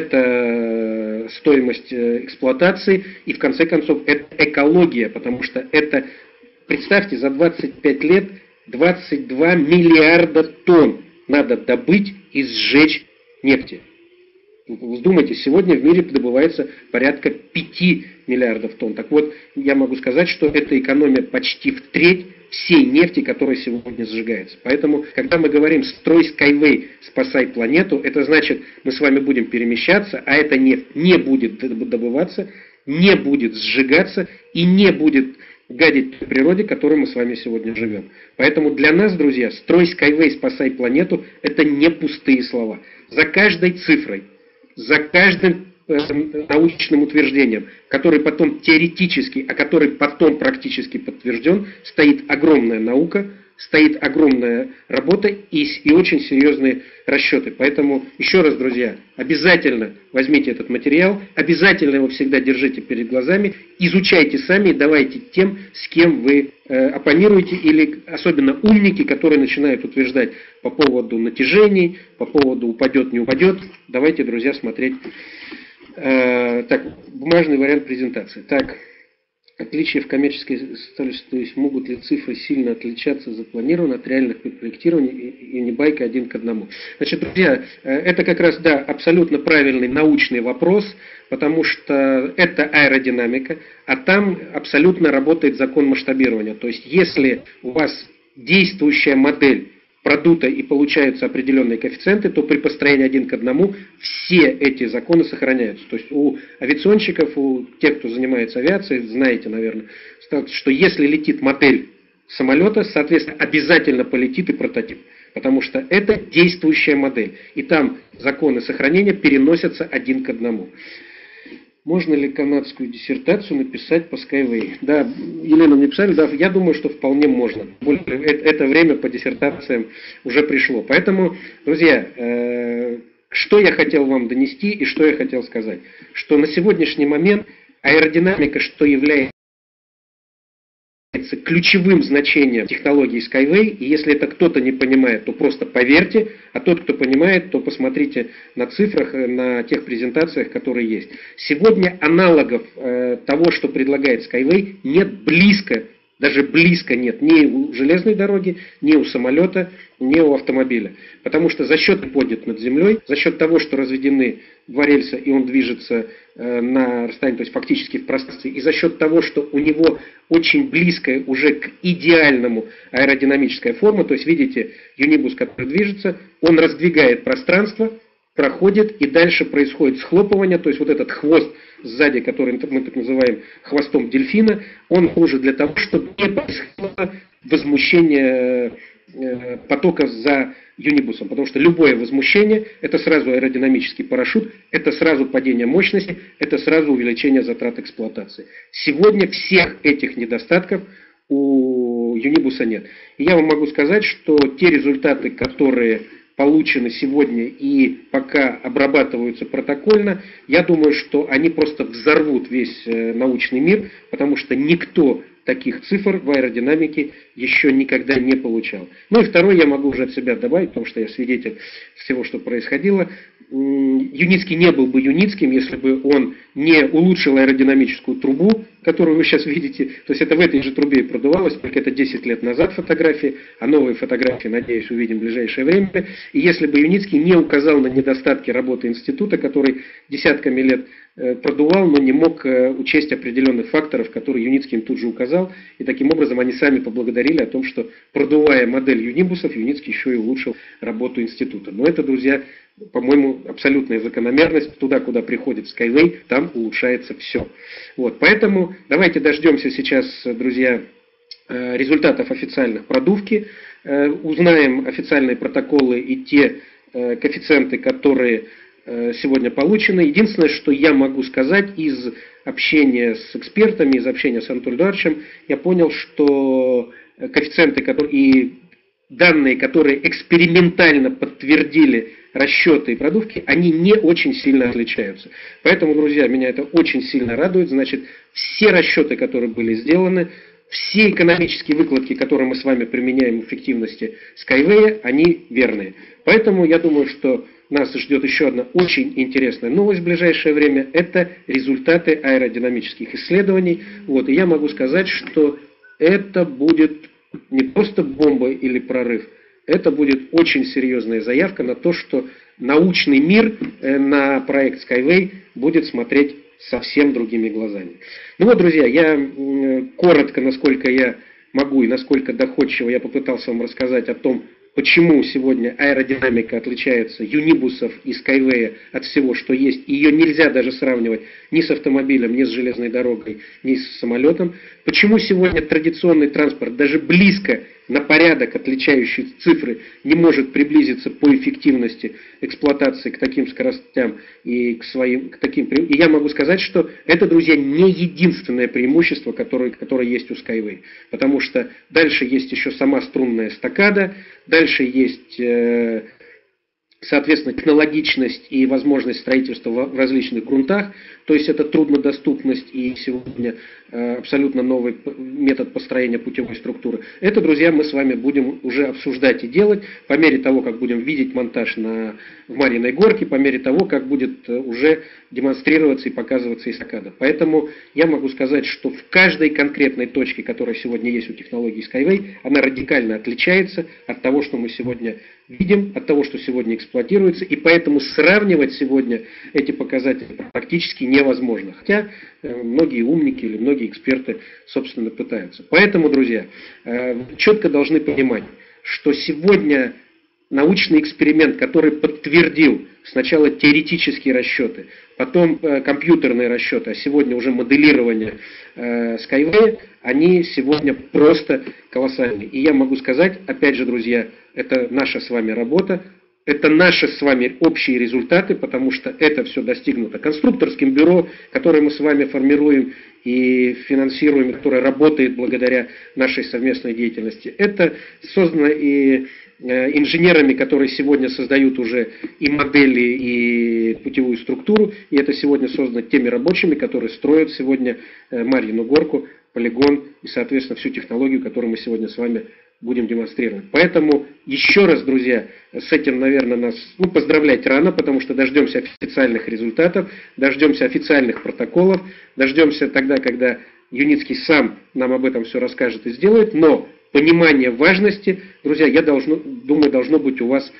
это стоимость эксплуатации и в конце концов это экология, потому что это, представьте, за двадцать пять лет двадцать два миллиарда тонн надо добыть и сжечь нефти. Вздумайтесь, сегодня в мире добывается порядка пяти миллиардов тонн. Так вот, я могу сказать, что это экономия почти в треть всей нефти, которая сегодня сжигается. Поэтому, когда мы говорим «строй Skyway, спасай планету», это значит, мы с вами будем перемещаться, а эта нефть не будет добываться, не будет сжигаться и не будет гадить в природе, в которой мы с вами сегодня живем. Поэтому для нас, друзья, «строй Skyway, спасай планету» – это не пустые слова. За каждой цифрой, за каждым э, научным утверждением, который потом теоретически, а который потом практически подтвержден, стоит огромная наука, стоит огромная работа и, и очень серьезные расчеты. Поэтому, еще раз, друзья, обязательно возьмите этот материал, обязательно его всегда держите перед глазами, изучайте сами и давайте тем, с кем вы э, оппонируете, или особенно умники, которые начинают утверждать по поводу натяжений, по поводу упадет, не упадет. Давайте, друзья, смотреть. Э, так, бумажный вариант презентации. Так. Отличия в коммерческой составляющей, то есть могут ли цифры сильно отличаться запланированно от реальных при проектировании и не байка один к одному. Значит, друзья, это как раз, да, абсолютно правильный научный вопрос, потому что это аэродинамика, а там абсолютно работает закон масштабирования. То есть, если у вас действующая модель продута и получаются определенные коэффициенты, то при построении один к одному все эти законы сохраняются. То есть у авиационщиков, у тех, кто занимается авиацией, знаете, наверное, что если летит модель самолета, соответственно, обязательно полетит и прототип. Потому что это действующая модель. И там законы сохранения переносятся один к одному. Можно ли канадскую диссертацию написать по Skyway? Да, Елена мне писали, да, я думаю, что вполне можно. Это время по диссертациям уже пришло. Поэтому, друзья, что я хотел вам донести и что я хотел сказать? Что на сегодняшний момент аэродинамика, что является ключевым значением технологии Skyway, и если это кто-то не понимает, то просто поверьте, а тот, кто понимает, то посмотрите на цифрах, на тех презентациях, которые есть. Сегодня аналогов э, того, что предлагает Skyway, нет близко, даже близко нет ни у железной дороги, ни у самолета, ни у автомобиля. Потому что за счет поднят над землей, за счет того, что разведены два рельса и он движется э, на расстоянии, то есть фактически в пространстве, и за счет того, что у него очень близкая уже к идеальному аэродинамическая форма, то есть видите, юнибус, который движется, он раздвигает пространство, проходит, и дальше происходит схлопывание, то есть вот этот хвост сзади, который мы так называем хвостом дельфина, он служит для того, чтобы не происходило возмущение потока за юнибусом, потому что любое возмущение – это сразу аэродинамический парашют, это сразу падение мощности, это сразу увеличение затрат эксплуатации. Сегодня всех этих недостатков у юнибуса нет. И я вам могу сказать, что те результаты, которые получены сегодня и пока обрабатываются протокольно, я думаю, что они просто взорвут весь научный мир, потому что никто таких цифр в аэродинамике еще никогда не получал. Ну и второй я могу уже от себя добавить, потому что я свидетель всего, что происходило. Юницкий не был бы Юницким, если бы он не улучшил аэродинамическую трубу, которую вы сейчас видите. То есть это в этой же трубе и продувалось, только это десять лет назад фотографии, а новые фотографии, надеюсь, увидим в ближайшее время. И если бы Юницкий не указал на недостатки работы института, который десятками лет продувал, но не мог учесть определенных факторов, которые Юницкий им тут же указал. И таким образом они сами поблагодарили о том, что, продувая модель юнибусов, Юницкий еще и улучшил работу института. Но это, друзья, по-моему, абсолютная закономерность. Туда, куда приходит Skyway, там улучшается все. Вот, поэтому давайте дождемся сейчас, друзья, результатов официальных продувки, узнаем официальные протоколы и те коэффициенты, которые сегодня получены. Единственное, что я могу сказать из общения с экспертами, из общения с Анатолием Эдуардовичем, я понял, что коэффициенты которые, и данные, которые экспериментально подтвердили расчеты и продувки, они не очень сильно отличаются. Поэтому, друзья, меня это очень сильно радует. Значит, все расчеты, которые были сделаны, все экономические выкладки, которые мы с вами применяем в эффективности Skyway, они верные. Поэтому я думаю, что нас ждет еще одна очень интересная новость в ближайшее время. Это результаты аэродинамических исследований. Вот, и я могу сказать, что это будет не просто бомба или прорыв, это будет очень серьезная заявка на то, что научный мир на проект Skyway будет смотреть совсем другими глазами. Ну вот, друзья, я коротко, насколько я могу и насколько доходчиво, я попытался вам рассказать о том, почему сегодня аэродинамика отличается юнибусов и Skyway от всего, что есть. Ее нельзя даже сравнивать ни с автомобилем, ни с железной дорогой, ни с самолетом. Почему сегодня традиционный транспорт даже близко на порядок отличающий цифры не может приблизиться по эффективности эксплуатации к таким скоростям и к своим, к таким. И я могу сказать, что это, друзья, не единственное преимущество, которое, которое есть у Skyway. Потому что дальше есть еще сама струнная эстакада, дальше есть, соответственно, технологичность и возможность строительства в различных грунтах. То есть это труднодоступность и сегодня абсолютно новый метод построения путевой структуры. Это, друзья, мы с вами будем уже обсуждать и делать по мере того, как будем видеть монтаж на, в Марьиной горке, по мере того, как будет уже демонстрироваться и показываться эстакада. Поэтому я могу сказать, что в каждой конкретной точке, которая сегодня есть у технологии Skyway, она радикально отличается от того, что мы сегодня видим, от того, что сегодня эксплуатируется, и поэтому сравнивать сегодня эти показатели практически невозможно. Хотя многие умники или многие эксперты, собственно, пытаются. Поэтому, друзья, четко должны понимать, что сегодня научный эксперимент, который подтвердил сначала теоретические расчеты, потом компьютерные расчеты, а сегодня уже моделирование Skyway, они сегодня просто колоссальные. И я могу сказать, опять же, друзья, это наша с вами работа, это наши с вами общие результаты, потому что это все достигнуто конструкторским бюро, которое мы с вами формируем и финансируем, которое работает благодаря нашей совместной деятельности. Это создано и инженерами, которые сегодня создают уже и модели, и путевую структуру, и это сегодня создано теми рабочими, которые строят сегодня Марьину горку, полигон и, соответственно, всю технологию, которую мы сегодня с вами будем демонстрировать. Поэтому еще раз, друзья, с этим, наверное, нас ну, поздравлять рано, потому что дождемся официальных результатов, дождемся официальных протоколов, дождемся тогда, когда Юницкий сам нам об этом все расскажет и сделает, но понимание важности, друзья, я должно, думаю, должно быть у вас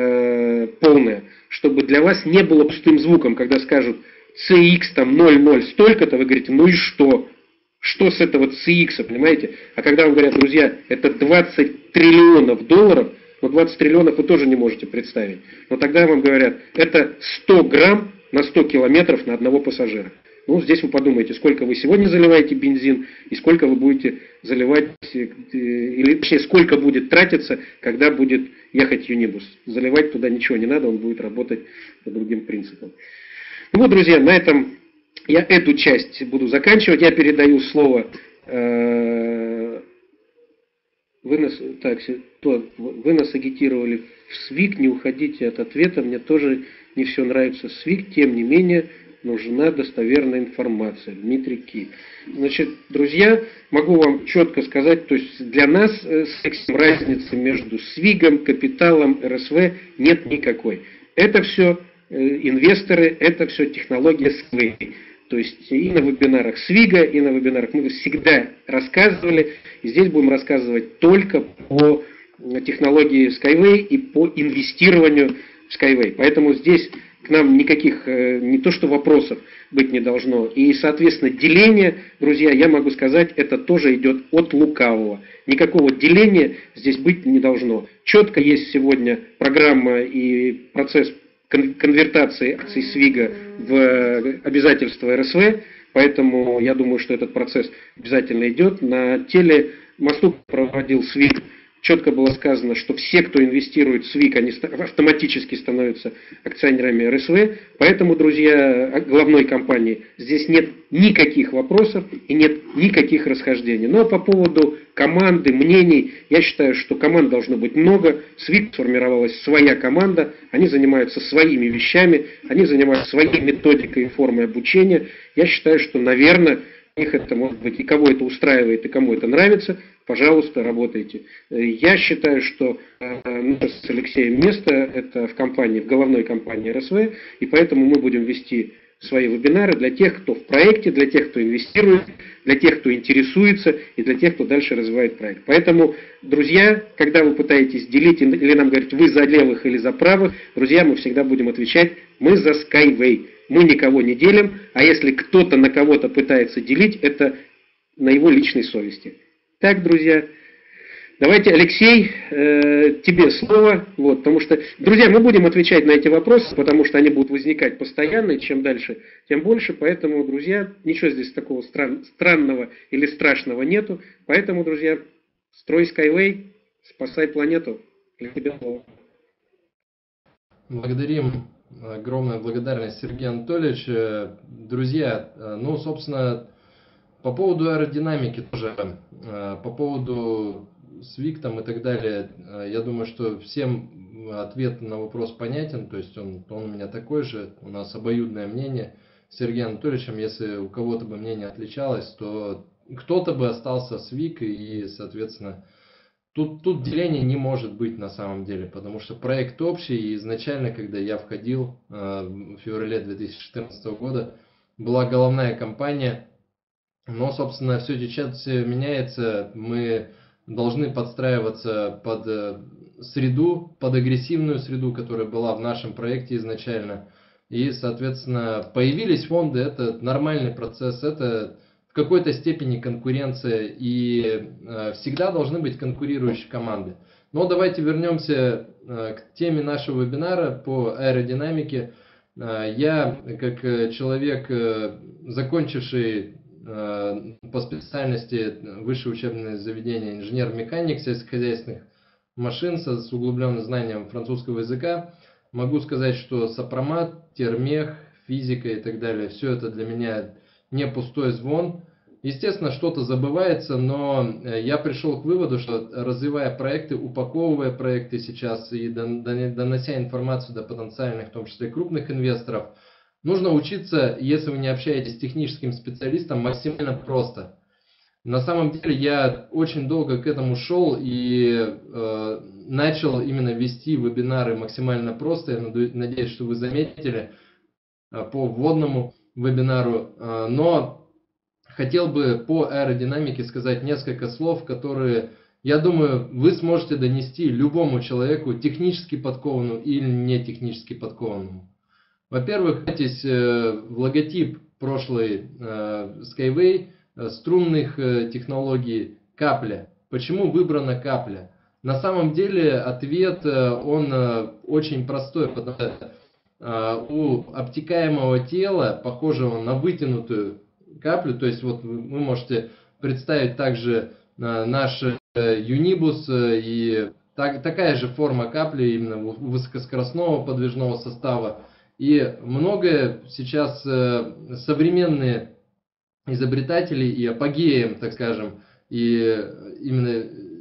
э, полное, чтобы для вас не было пустым звуком, когда скажут си икс там ноль ноль столько-то, вы говорите, ну и что? Что с этого си икс, понимаете? А когда вам говорят, друзья, это двадцать триллионов долларов, но двадцать триллионов вы тоже не можете представить. Но тогда вам говорят, это сто грамм на сто километров на одного пассажира. Ну, здесь вы подумаете, сколько вы сегодня заливаете бензин, и сколько вы будете заливать, или вообще сколько будет тратиться, когда будет ехать юнибус. Заливать туда ничего не надо, он будет работать по другим принципам. Ну вот, друзья, на этом я эту часть буду заканчивать. Я передаю слово. Э, вы, нас, так, то, вы нас агитировали в СВИК, не уходите от ответа. Мне тоже не все нравится СВИК, тем не менее нужна достоверная информация. Дмитрий Ки. Значит, друзья, могу вам четко сказать, то есть для нас с разницы между СВИГом, Капиталом, эр эс вэ нет никакой. Это все инвесторы, это все технология Skyway. То есть и на вебинарах СВИГа, и на вебинарах мы всегда рассказывали, и здесь будем рассказывать только по технологии Skyway и по инвестированию в Skyway. Поэтому здесь к нам никаких, не то что вопросов, быть не должно. И, соответственно, деление, друзья, я могу сказать, это тоже идет от лукавого. Никакого деления здесь быть не должно. Четко есть сегодня программа и процесс конвертации акций СВИГа в обязательства эр эс вэ, поэтому я думаю, что этот процесс обязательно идет. На телемосту проводил СВИГ, четко было сказано, что все, кто инвестирует в СВИГ, они автоматически становятся акционерами эр эс вэ. Поэтому, друзья, главной компании здесь нет никаких вопросов и нет никаких расхождений. Но по поводу команды, мнений, я считаю, что команд должно быть много. В СВИГ сформировалась своя команда, они занимаются своими вещами, они занимаются своей методикой и формой обучения. Я считаю, что, наверное, у них это может быть, и кого это устраивает, и кому это нравится, пожалуйста, работайте. Я считаю, что наше с Алексеем место это в компании, в головной компании эр эс вэ, и поэтому мы будем вести свои вебинары для тех, кто в проекте, для тех, кто инвестирует, для тех, кто интересуется и для тех, кто дальше развивает проект. Поэтому, друзья, когда вы пытаетесь делить или нам говорить, вы за левых или за правых, друзья, мы всегда будем отвечать, мы за Skyway. Мы никого не делим, а если кто-то на кого-то пытается делить, это на его личной совести. Так, друзья, давайте, Алексей, э, тебе слово, вот, потому что, друзья, мы будем отвечать на эти вопросы, потому что они будут возникать постоянно, и чем дальше, тем больше, поэтому, друзья, ничего здесь такого стран, странного или страшного нету, поэтому, друзья, строй Skyway, спасай планету. Для тебя слово. Благодарим. Огромная благодарность, Сергей Анатольевич. Друзья, ну, собственно, по поводу аэродинамики тоже, по поводу СВИГ там и так далее, я думаю, что всем ответ на вопрос понятен, то есть он, он у меня такой же, у нас обоюдное мнение с Сергеем Анатольевичем, если у кого-то бы мнение отличалось, то кто-то бы остался СВИГ и, соответственно, Тут, тут деления не может быть на самом деле, потому что проект общий, и изначально, когда я входил э, в феврале две тысячи четырнадцатого года, была головная компания, но, собственно, все сейчас меняется, мы должны подстраиваться под э, среду, под агрессивную среду, которая была в нашем проекте изначально, и, соответственно, появились фонды, это нормальный процесс, это в какой-то степени конкуренция, и э, всегда должны быть конкурирующие команды. Но давайте вернемся э, к теме нашего вебинара по аэродинамике. Э, я, как человек, э, закончивший э, по специальности высшее учебное заведение инженер-механик сельскохозяйственных машин с углубленным знанием французского языка, могу сказать, что сопромат, термех, физика и так далее, все это для меня не пустой звон. Естественно, что-то забывается, но я пришел к выводу, что развивая проекты, упаковывая проекты сейчас и донося информацию до потенциальных, в том числе крупных инвесторов, нужно учиться, если вы не общаетесь с техническим специалистом, максимально просто. На самом деле я очень долго к этому шел и э, начал именно вести вебинары максимально просто. Я надеюсь, что вы заметили э, по вводному вебинару, э, но хотел бы по аэродинамике сказать несколько слов, которые, я думаю, вы сможете донести любому человеку, технически подкованному или не технически подкованному. Во-первых, здесь э, в логотип прошлой э, Skyway э, струнных э, технологий капля. Почему выбрана капля? На самом деле ответ э, он э, очень простой, потому что э, у обтекаемого тела, похожего на вытянутую каплю, то есть вот вы можете представить также э, наш э, Юнибус э, и так, такая же форма капли именно высокоскоростного подвижного состава. И многое сейчас э, современные изобретатели и апогеем, так скажем, и именно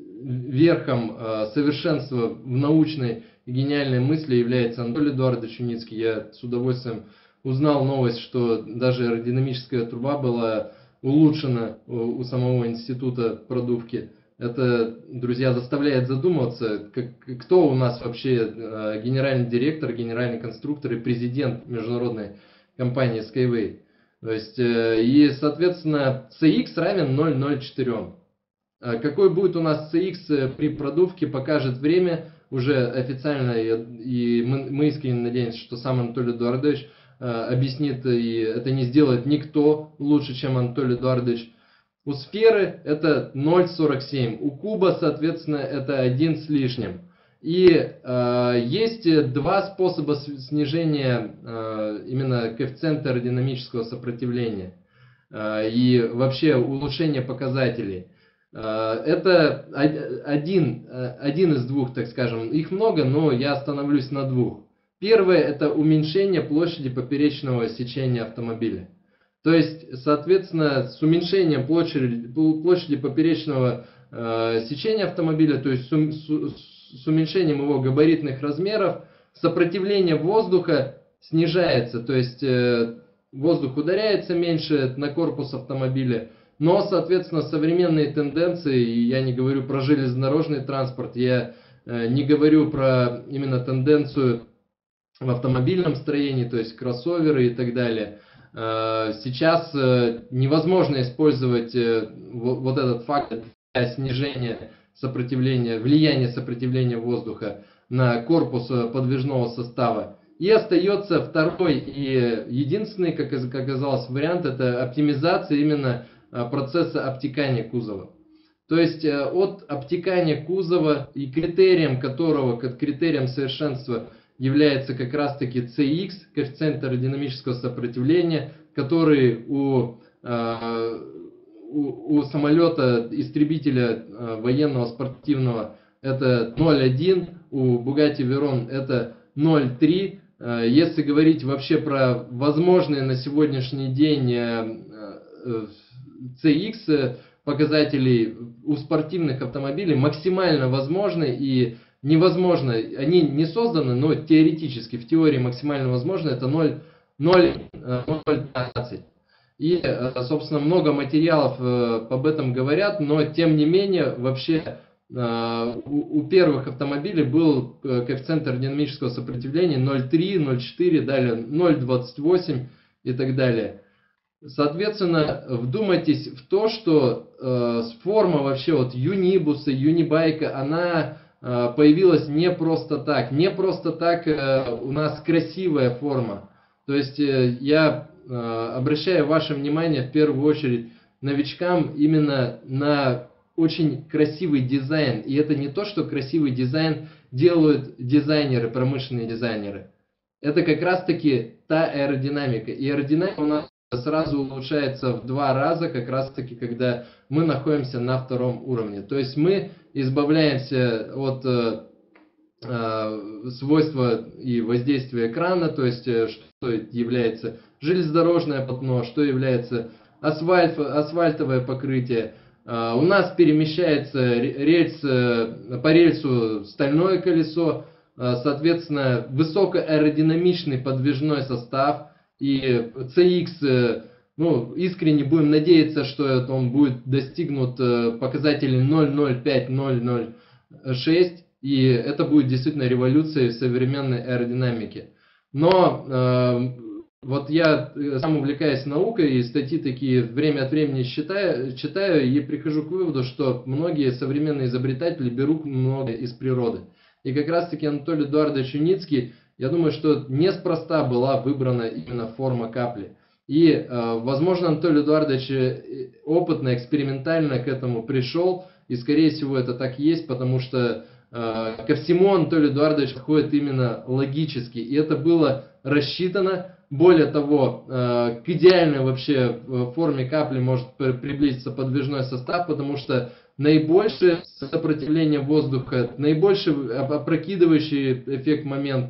верхом э, совершенства в научной и гениальной мысли является Анатолий Эдуардович Юницкий. Я с удовольствием узнал новость, что даже аэродинамическая труба была улучшена у самого института продувки. Это, друзья, заставляет задуматься, как, кто у нас вообще генеральный директор, генеральный конструктор и президент международной компании Skyway. То есть, и, соответственно, си икс равен ноль целых ноль четыре. Какой будет у нас си икс при продувке, покажет время уже официально, и мы, мы искренне надеемся, что сам Анатолий Эдуардович объяснит, и это не сделает никто лучше, чем Анатолий Эдуардович. У сферы это ноль целых сорок семь, у куба, соответственно, это один с лишним. И э, есть два способа снижения э, именно коэффициента аэродинамического сопротивления э, и вообще улучшения показателей. Э, это один, один из двух, так скажем. Их много, но я остановлюсь на двух. Первое — это уменьшение площади поперечного сечения автомобиля. То есть, соответственно, с уменьшением площади, площади поперечного э, сечения автомобиля, то есть с, с, с уменьшением его габаритных размеров, сопротивление воздуха снижается. То есть э, воздух ударяется меньше на корпус автомобиля. Но, соответственно, современные тенденции, и я не говорю про железнодорожный транспорт, я э, не говорю про именно тенденцию в автомобильном строении, то есть кроссоверы и так далее. Сейчас невозможно использовать вот этот фактор для снижения сопротивления, влияния сопротивления воздуха на корпус подвижного состава. И остается второй и единственный, как оказалось, вариант — это оптимизация именно процесса обтекания кузова. То есть от обтекания кузова, и критерием которого, как критерием совершенства, является как раз таки си икс, коэффициент аэродинамического сопротивления, который у, э, у, у самолета истребителя э, военного спортивного это ноль целых одна десятых, у Bugatti Veyron это ноль целых три десятых. Э, если говорить вообще про возможные на сегодняшний день э, э, си икс показателей у спортивных автомобилей, максимально возможны и невозможно, они не созданы, но теоретически, в теории максимально возможно, это ноль целых двенадцать. И, собственно, много материалов об этом говорят, но тем не менее, вообще у, у первых автомобилей был коэффициент аэродинамического сопротивления ноль целых три, ноль целых четыре, далее ноль целых двадцать восемь и так далее. Соответственно, вдумайтесь в то, что э, форма вообще вот юнибуса, юнибайка, она появилась не просто так. Не просто так у нас красивая форма. То есть я обращаю ваше внимание в первую очередь новичкам именно на очень красивый дизайн. И это не то, что красивый дизайн делают дизайнеры, промышленные дизайнеры. Это как раз таки та аэродинамика. И аэродинамика у нас сразу улучшается в два раза, как раз таки, когда мы находимся на втором уровне. То есть мы избавляемся от э, э, свойства и воздействия экрана, то есть э, что является железнодорожное полотно, что является асфальт, асфальтовое покрытие. Э, у нас перемещается рельс, э, по рельсу стальное колесо, э, соответственно, высокоаэродинамичный подвижной состав. И си икс, ну, искренне будем надеяться, что он будет достигнут показателей ноль целых ноль пять - ноль целых ноль шесть, и это будет действительно революцией в современной аэродинамике. Но э, вот я сам увлекаюсь наукой, и статьи такие время от времени читаю, читаю и прихожу к выводу, что многие современные изобретатели берут многое из природы. И как раз таки Анатолий Эдуардович Юницкий, я думаю, что неспроста была выбрана именно форма капли. И, э, возможно, Анатолий Эдуардович опытно, экспериментально к этому пришел, и, скорее всего, это так и есть, потому что э, ко всему Анатолий Эдуардович подходит именно логически, и это было рассчитано. Более того, э, к идеальной вообще форме капли может приблизиться подвижной состав, потому что наибольшее сопротивление воздуха, наибольший опрокидывающий эффект момент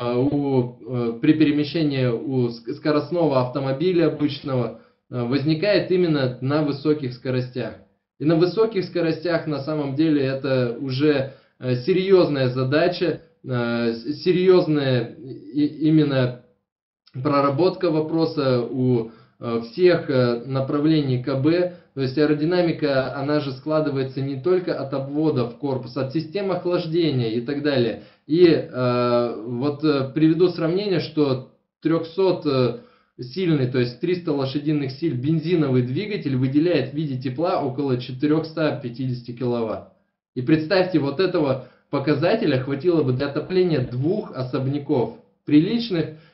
У, при перемещении у скоростного автомобиля обычного возникает именно на высоких скоростях. И на высоких скоростях на самом деле это уже серьезная задача, серьезная именно проработка вопроса у всех направлений ка бэ. То есть аэродинамика, она же складывается не только от обводов корпуса, от систем охлаждения и так далее. И э, вот э, приведу сравнение, что трехсотсильный, то есть триста лошадиных сил бензиновый двигатель выделяет в виде тепла около четырёхсот пятидесяти киловатт. И представьте, вот этого показателя хватило бы для отопления двух особняков, приличных,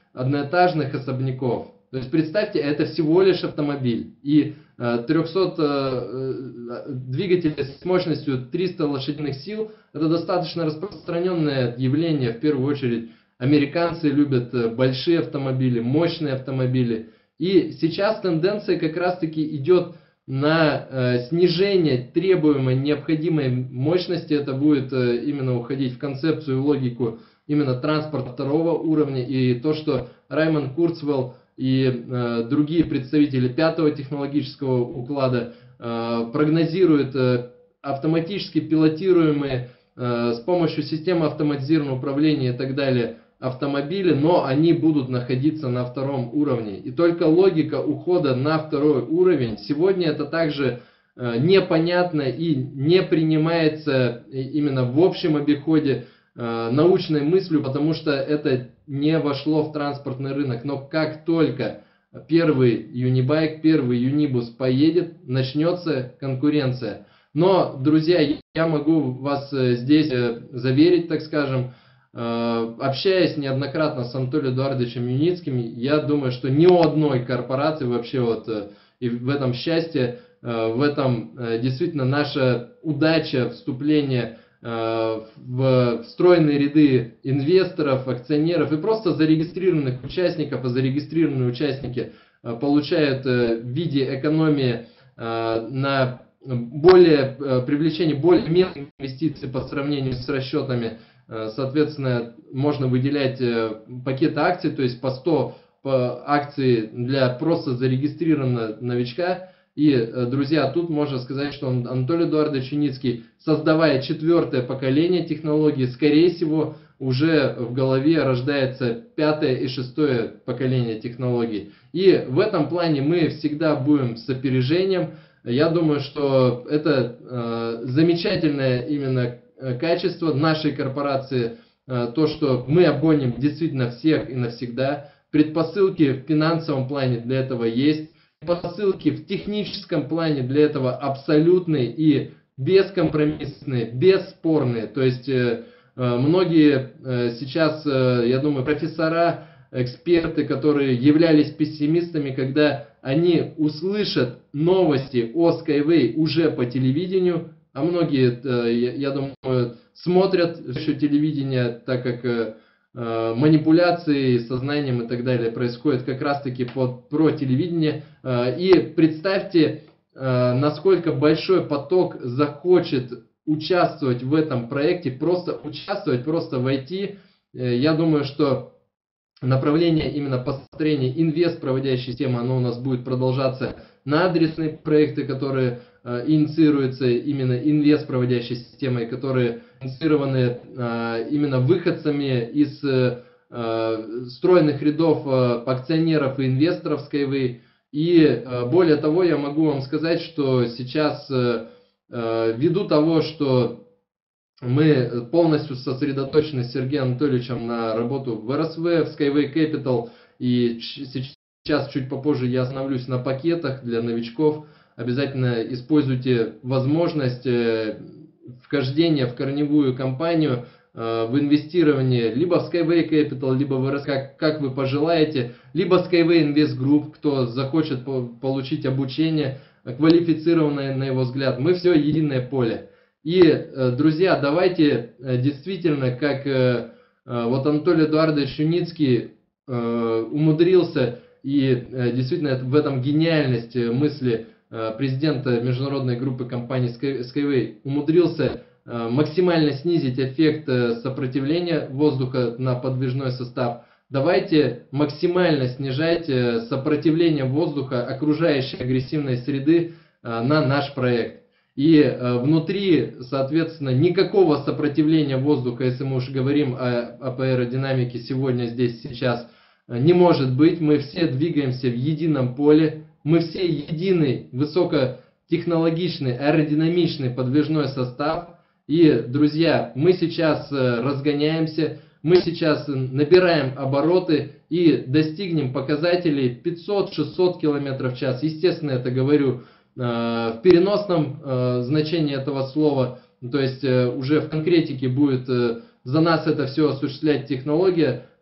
одноэтажных особняков. То есть представьте, это всего лишь автомобиль. И э, трехсот э, двигателей с мощностью триста лошадиных сил — это достаточно распространенное явление. В первую очередь американцы любят большие автомобили, мощные автомобили. И сейчас тенденция как раз-таки идет на э, снижение требуемой необходимой мощности. Это будет э, именно уходить в концепцию и логику именно транспорта второго уровня. И то, что Раймонд Курцвелл и э, другие представители пятого технологического уклада э, прогнозируют э, автоматически пилотируемые э, с помощью системы автоматизированного управления и так далее автомобили, но они будут находиться на втором уровне. И только логика ухода на второй уровень сегодня это также э, непонятно и не принимается именно в общем обиходе э, научной мыслью, потому что это не вошло в транспортный рынок. Но как только первый юнибайк, первый юнибус поедет, начнется конкуренция. Но, друзья, я могу вас здесь заверить, так скажем, общаясь неоднократно с Анатолием Эдуардовичем Юницким, я думаю, что ни у одной корпорации вообще вот и в этом счастье, в этом действительно наша удача вступления в встроенные ряды инвесторов, акционеров и просто зарегистрированных участников, а зарегистрированные участники получают в виде экономии на более привлечение более мелких инвестиций по сравнению с расчетами. Соответственно, можно выделять пакеты акций, то есть по сто акций для просто зарегистрированного новичка. И, друзья, тут можно сказать, что Анатолий Эдуардович Юницкий, создавая четвертое поколение технологий, скорее всего, уже в голове рождается пятое и шестое поколение технологий. И в этом плане мы всегда будем с опережением. Я думаю, что это э, замечательное именно качество нашей корпорации, э, то, что мы обгоним действительно всех и навсегда. Предпосылки в финансовом плане для этого есть. Предпосылки в техническом плане для этого абсолютные и бескомпромиссные, бесспорные. То есть э, многие э, сейчас, э, я думаю, профессора, эксперты, которые являлись пессимистами, когда они услышат новости о Skyway уже по телевидению, а многие, э, я, я думаю, смотрят еще телевидение, так как э, манипуляции сознанием и так далее происходят как раз-таки под, про телевидение. И представьте, насколько большой поток захочет участвовать в этом проекте, просто участвовать, просто войти. Я думаю, что направление именно построения инвест-проводящей системы, оно у нас будет продолжаться на адресные проекты, которые э, инициируются именно инвест-проводящей системой, которые инициированы э, именно выходцами из э, стройных рядов э, акционеров и инвесторов Skyway. И э, более того, я могу вам сказать, что сейчас э, э, ввиду того, что мы полностью сосредоточены с Сергеем Анатольевичем на работу в эр эс вэ, в Skyway Capital, и сейчас чуть попозже я остановлюсь на пакетах для новичков. Обязательно используйте возможность вхождения в корневую компанию, в инвестирование либо в Skyway Capital, либо в эр эс вэ, как, как вы пожелаете, либо Skyway Invest Group, кто захочет получить обучение квалифицированное, на его взгляд. Мы все единое поле. И, друзья, давайте действительно, как вот Анатолий Эдуардович Юницкий умудрился, и действительно в этом гениальность мысли президента международной группы компаний Skyway, умудрился максимально снизить эффект сопротивления воздуха на подвижной состав. Давайте максимально снижать сопротивление воздуха окружающей агрессивной среды на наш проект. И э, внутри, соответственно, никакого сопротивления воздуха, если мы уж говорим о, об аэродинамике сегодня, здесь, сейчас, не может быть. Мы все двигаемся в едином поле, мы все единый высокотехнологичный аэродинамичный подвижной состав. И, друзья, мы сейчас разгоняемся, мы сейчас набираем обороты и достигнем показателей пятьсот-шестьсот километров в час. Естественно, это говорю в переносном э, значении этого слова, то есть э, уже в конкретике будет э, за нас это все осуществлять технология.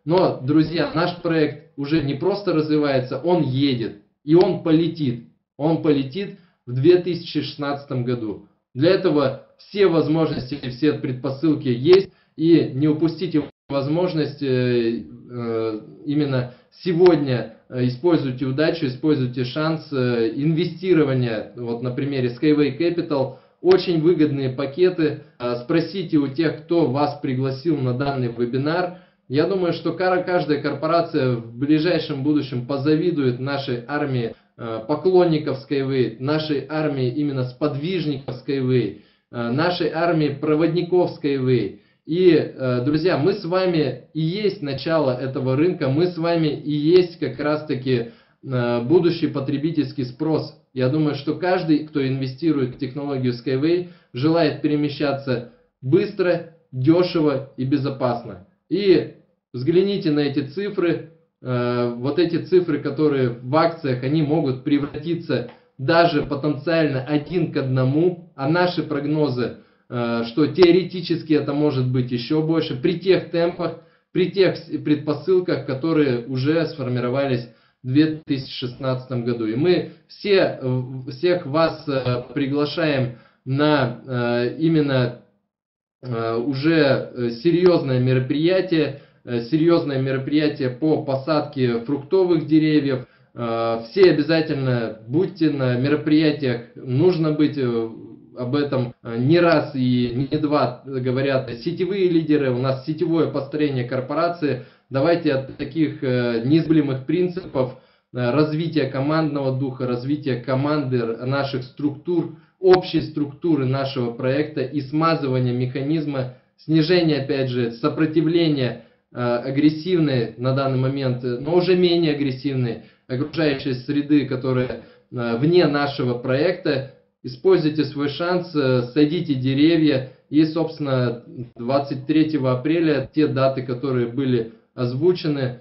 Но, друзья, наш проект уже не просто развивается, он едет. И он полетит. Он полетит в две тысячи шестнадцатом году. Для этого все возможности, все предпосылки есть. И не упустите возможность э, э, именно сегодня используйте удачу, используйте шанс э, инвестирования. Вот на примере Skyway Capital. Очень выгодные пакеты. Э, спросите у тех, кто вас пригласил на данный вебинар. Я думаю, что каждая корпорация в ближайшем будущем позавидует нашей армии э, поклонников Skyway, нашей армии именно сподвижников Skyway, э, нашей армии проводников Skyway. И, э, друзья, мы с вами и есть начало этого рынка, мы с вами и есть как раз-таки э, будущий потребительский спрос. Я думаю, что каждый, кто инвестирует в технологию Skyway, желает перемещаться быстро, дешево и безопасно. И взгляните на эти цифры, э, вот эти цифры, которые в акциях, они могут превратиться даже потенциально один к одному, а наши прогнозы, э, что теоретически это может быть еще больше, при тех темпах, при тех предпосылках, которые уже сформировались в две тысячи шестнадцатом году. И мы все, всех вас э, приглашаем на э, именно э, уже серьезное мероприятие, серьезное мероприятие по посадке фруктовых деревьев. Все обязательно будьте на мероприятиях, нужно быть, об этом не раз и не два говорят сетевые лидеры, у нас сетевое построение корпорации. Давайте от таких незыблемых принципов развития командного духа, развития команды, наших структур, общей структуры нашего проекта и смазывания механизма, снижения, опять же, сопротивления агрессивной на данный момент, но уже менее агрессивной окружающей среды, которая вне нашего проекта. Используйте свой шанс, садите деревья. И, собственно, двадцать третьего апреля, те даты, которые были озвучены,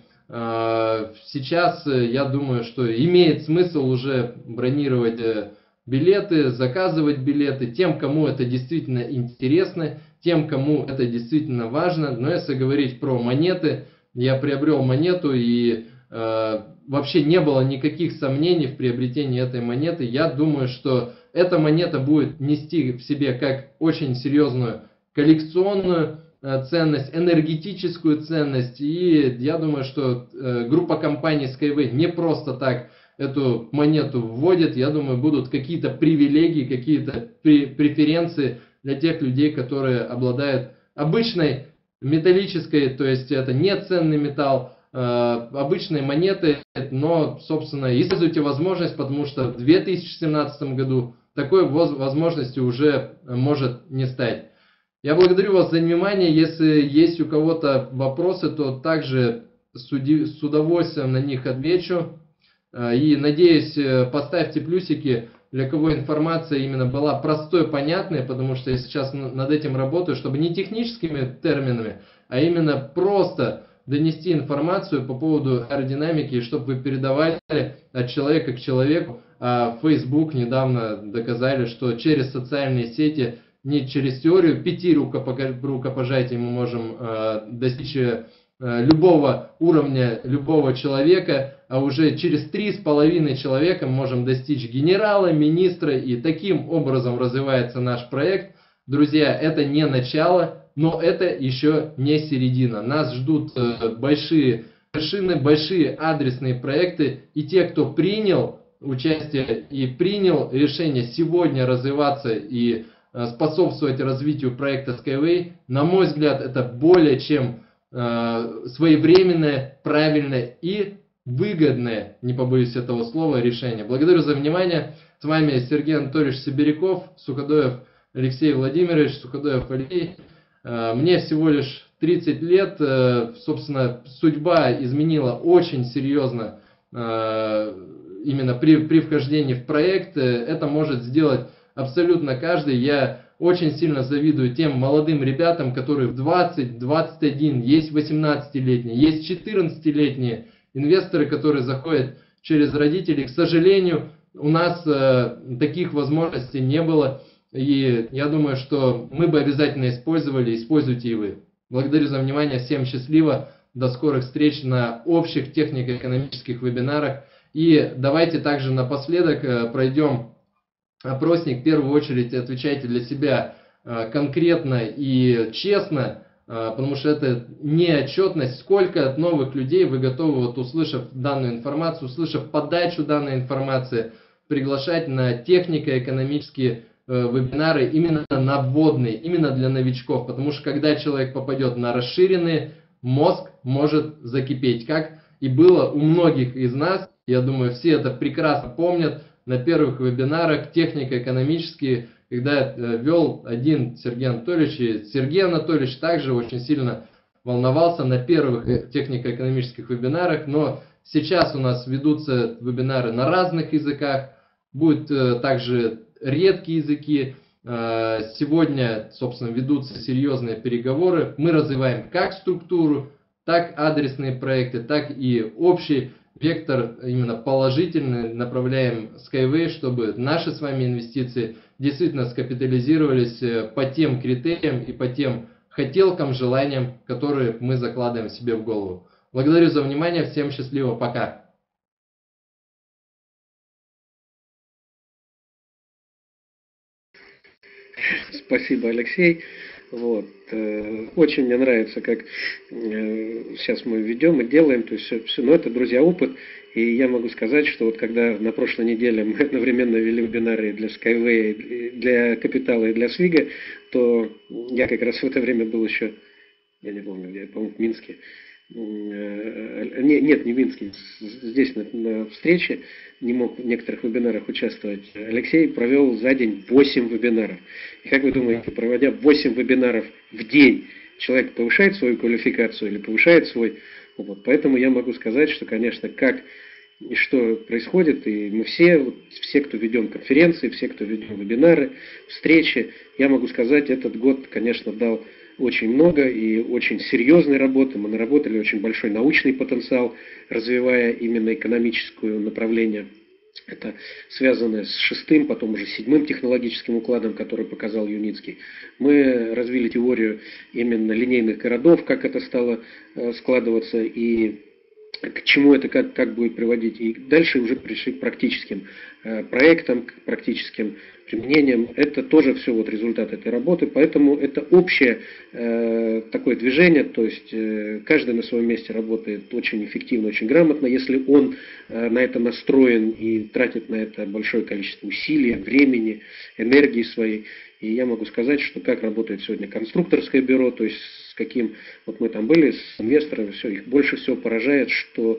сейчас, я думаю, что имеет смысл уже бронировать билеты, заказывать билеты тем, кому это действительно интересно, тем, кому это действительно важно. Но если говорить про монеты, я приобрел монету и э, вообще не было никаких сомнений в приобретении этой монеты. Я думаю, что эта монета будет нести в себе как очень серьезную коллекционную э, ценность, энергетическую ценность. И я думаю, что э, группа компаний Skyway не просто так эту монету вводит. Я думаю, будут какие-то привилегии, какие-то преференции для тех людей, которые обладают обычной металлической, то есть это не ценный металл, э, обычной монеты, но, собственно, используйте возможность, потому что в две тысячи семнадцатом году такой возможности уже может не стать. Я благодарю вас за внимание. Если есть у кого-то вопросы, то также с удовольствием на них отвечу. И надеюсь, поставьте плюсики, для кого информация именно была простой, понятной, потому что я сейчас над этим работаю, чтобы не техническими терминами, а именно просто донести информацию по поводу аэродинамики, чтобы вы передавали от человека к человеку. А Facebook недавно доказали, что через социальные сети, не через теорию пяти рукопожатий мы можем достичь любого уровня, любого человека, а уже через три с половиной человека мы можем достичь генерала, министра, и таким образом развивается наш проект. Друзья, это не начало, но это еще не середина. Нас ждут большие вершины, большие адресные проекты, и те, кто принял участие и принял решение сегодня развиваться и способствовать развитию проекта Skyway, на мой взгляд, это более чем своевременное, правильное и выгодное, не побоюсь этого слова, решение. Благодарю за внимание. С вами Сергей Анатольевич Сибиряков, Суходоев Алексей Владимирович, Суходоев Алексей. Мне всего лишь тридцать лет. Собственно, судьба изменила очень серьезно именно при, при вхождении в проект. Это может сделать абсолютно каждый. Я очень сильно завидую тем молодым ребятам, которые в двадцать, двадцать один, есть восемнадцатилетние, есть четырнадцатилетние инвесторы, которые заходят через родителей. К сожалению, у нас э, таких возможностей не было. И я думаю, что мы бы обязательно использовали, используйте и вы. Благодарю за внимание, всем счастливо. До скорых встреч на общих технико-экономических вебинарах. И давайте также напоследок пройдем опросник. В первую очередь отвечайте для себя конкретно и честно, потому что это не отчетность, сколько новых людей вы готовы, вот, услышав данную информацию, услышав подачу данной информации, приглашать на технико-экономические вебинары именно на вводные, именно для новичков. Потому что когда человек попадет на расширенные, мозг может закипеть, как и было у многих из нас. Я думаю, все это прекрасно помнят. На первых вебинарах технико-экономические, когда вел один Сергей Анатольевич, и Сергей Анатольевич также очень сильно волновался на первых технико-экономических вебинарах, но сейчас у нас ведутся вебинары на разных языках, будут также редкие языки. Сегодня, собственно, ведутся серьезные переговоры. Мы развиваем как структуру, так адресные проекты, так и общий вектор, именно положительный, направляем Skyway, чтобы наши с вами инвестиции действительно скапитализировались по тем критериям и по тем хотелкам, желаниям, которые мы закладываем себе в голову. Благодарю за внимание, всем счастливо, пока! Спасибо, Алексей. Вот. Очень мне нравится, как сейчас мы ведем и делаем. То есть все, но это, друзья, опыт. И я могу сказать, что вот когда на прошлой неделе мы одновременно вели вебинары для Skyway, для Капитала и для Свига, то я как раз в это время был еще, я не помню, где, по-моему, в Минске. Нет, не в Минске, здесь на, на встрече, не мог в некоторых вебинарах участвовать. Алексей провел за день восемь вебинаров. И как вы думаете, проводя восемь вебинаров в день, человек повышает свою квалификацию или повышает свой опыт? Поэтому я могу сказать, что, конечно, как и что происходит, и мы все, вот, все, кто ведем конференции, все, кто ведем вебинары, встречи, я могу сказать, этот год, конечно, дал очень много и очень серьезной работы. Мы наработали очень большой научный потенциал, развивая именно экономическое направление. Это связано с шестым, потом уже седьмым технологическим укладом, который показал Юницкий. Мы развили теорию именно линейных городов, как это стало складываться и к чему это как, как будет приводить. И дальше уже пришли к практическим э, проектам, к практическим применениям. Это тоже все вот результат этой работы. Поэтому это общее э, такое движение. То есть э, каждый на своем месте работает очень эффективно, очень грамотно. Если он э, на это настроен и тратит на это большое количество усилий, времени, энергии своей. И я могу сказать, что как работает сегодня конструкторское бюро, то есть с каким, вот мы там были с инвесторами, все, их больше всего поражает, что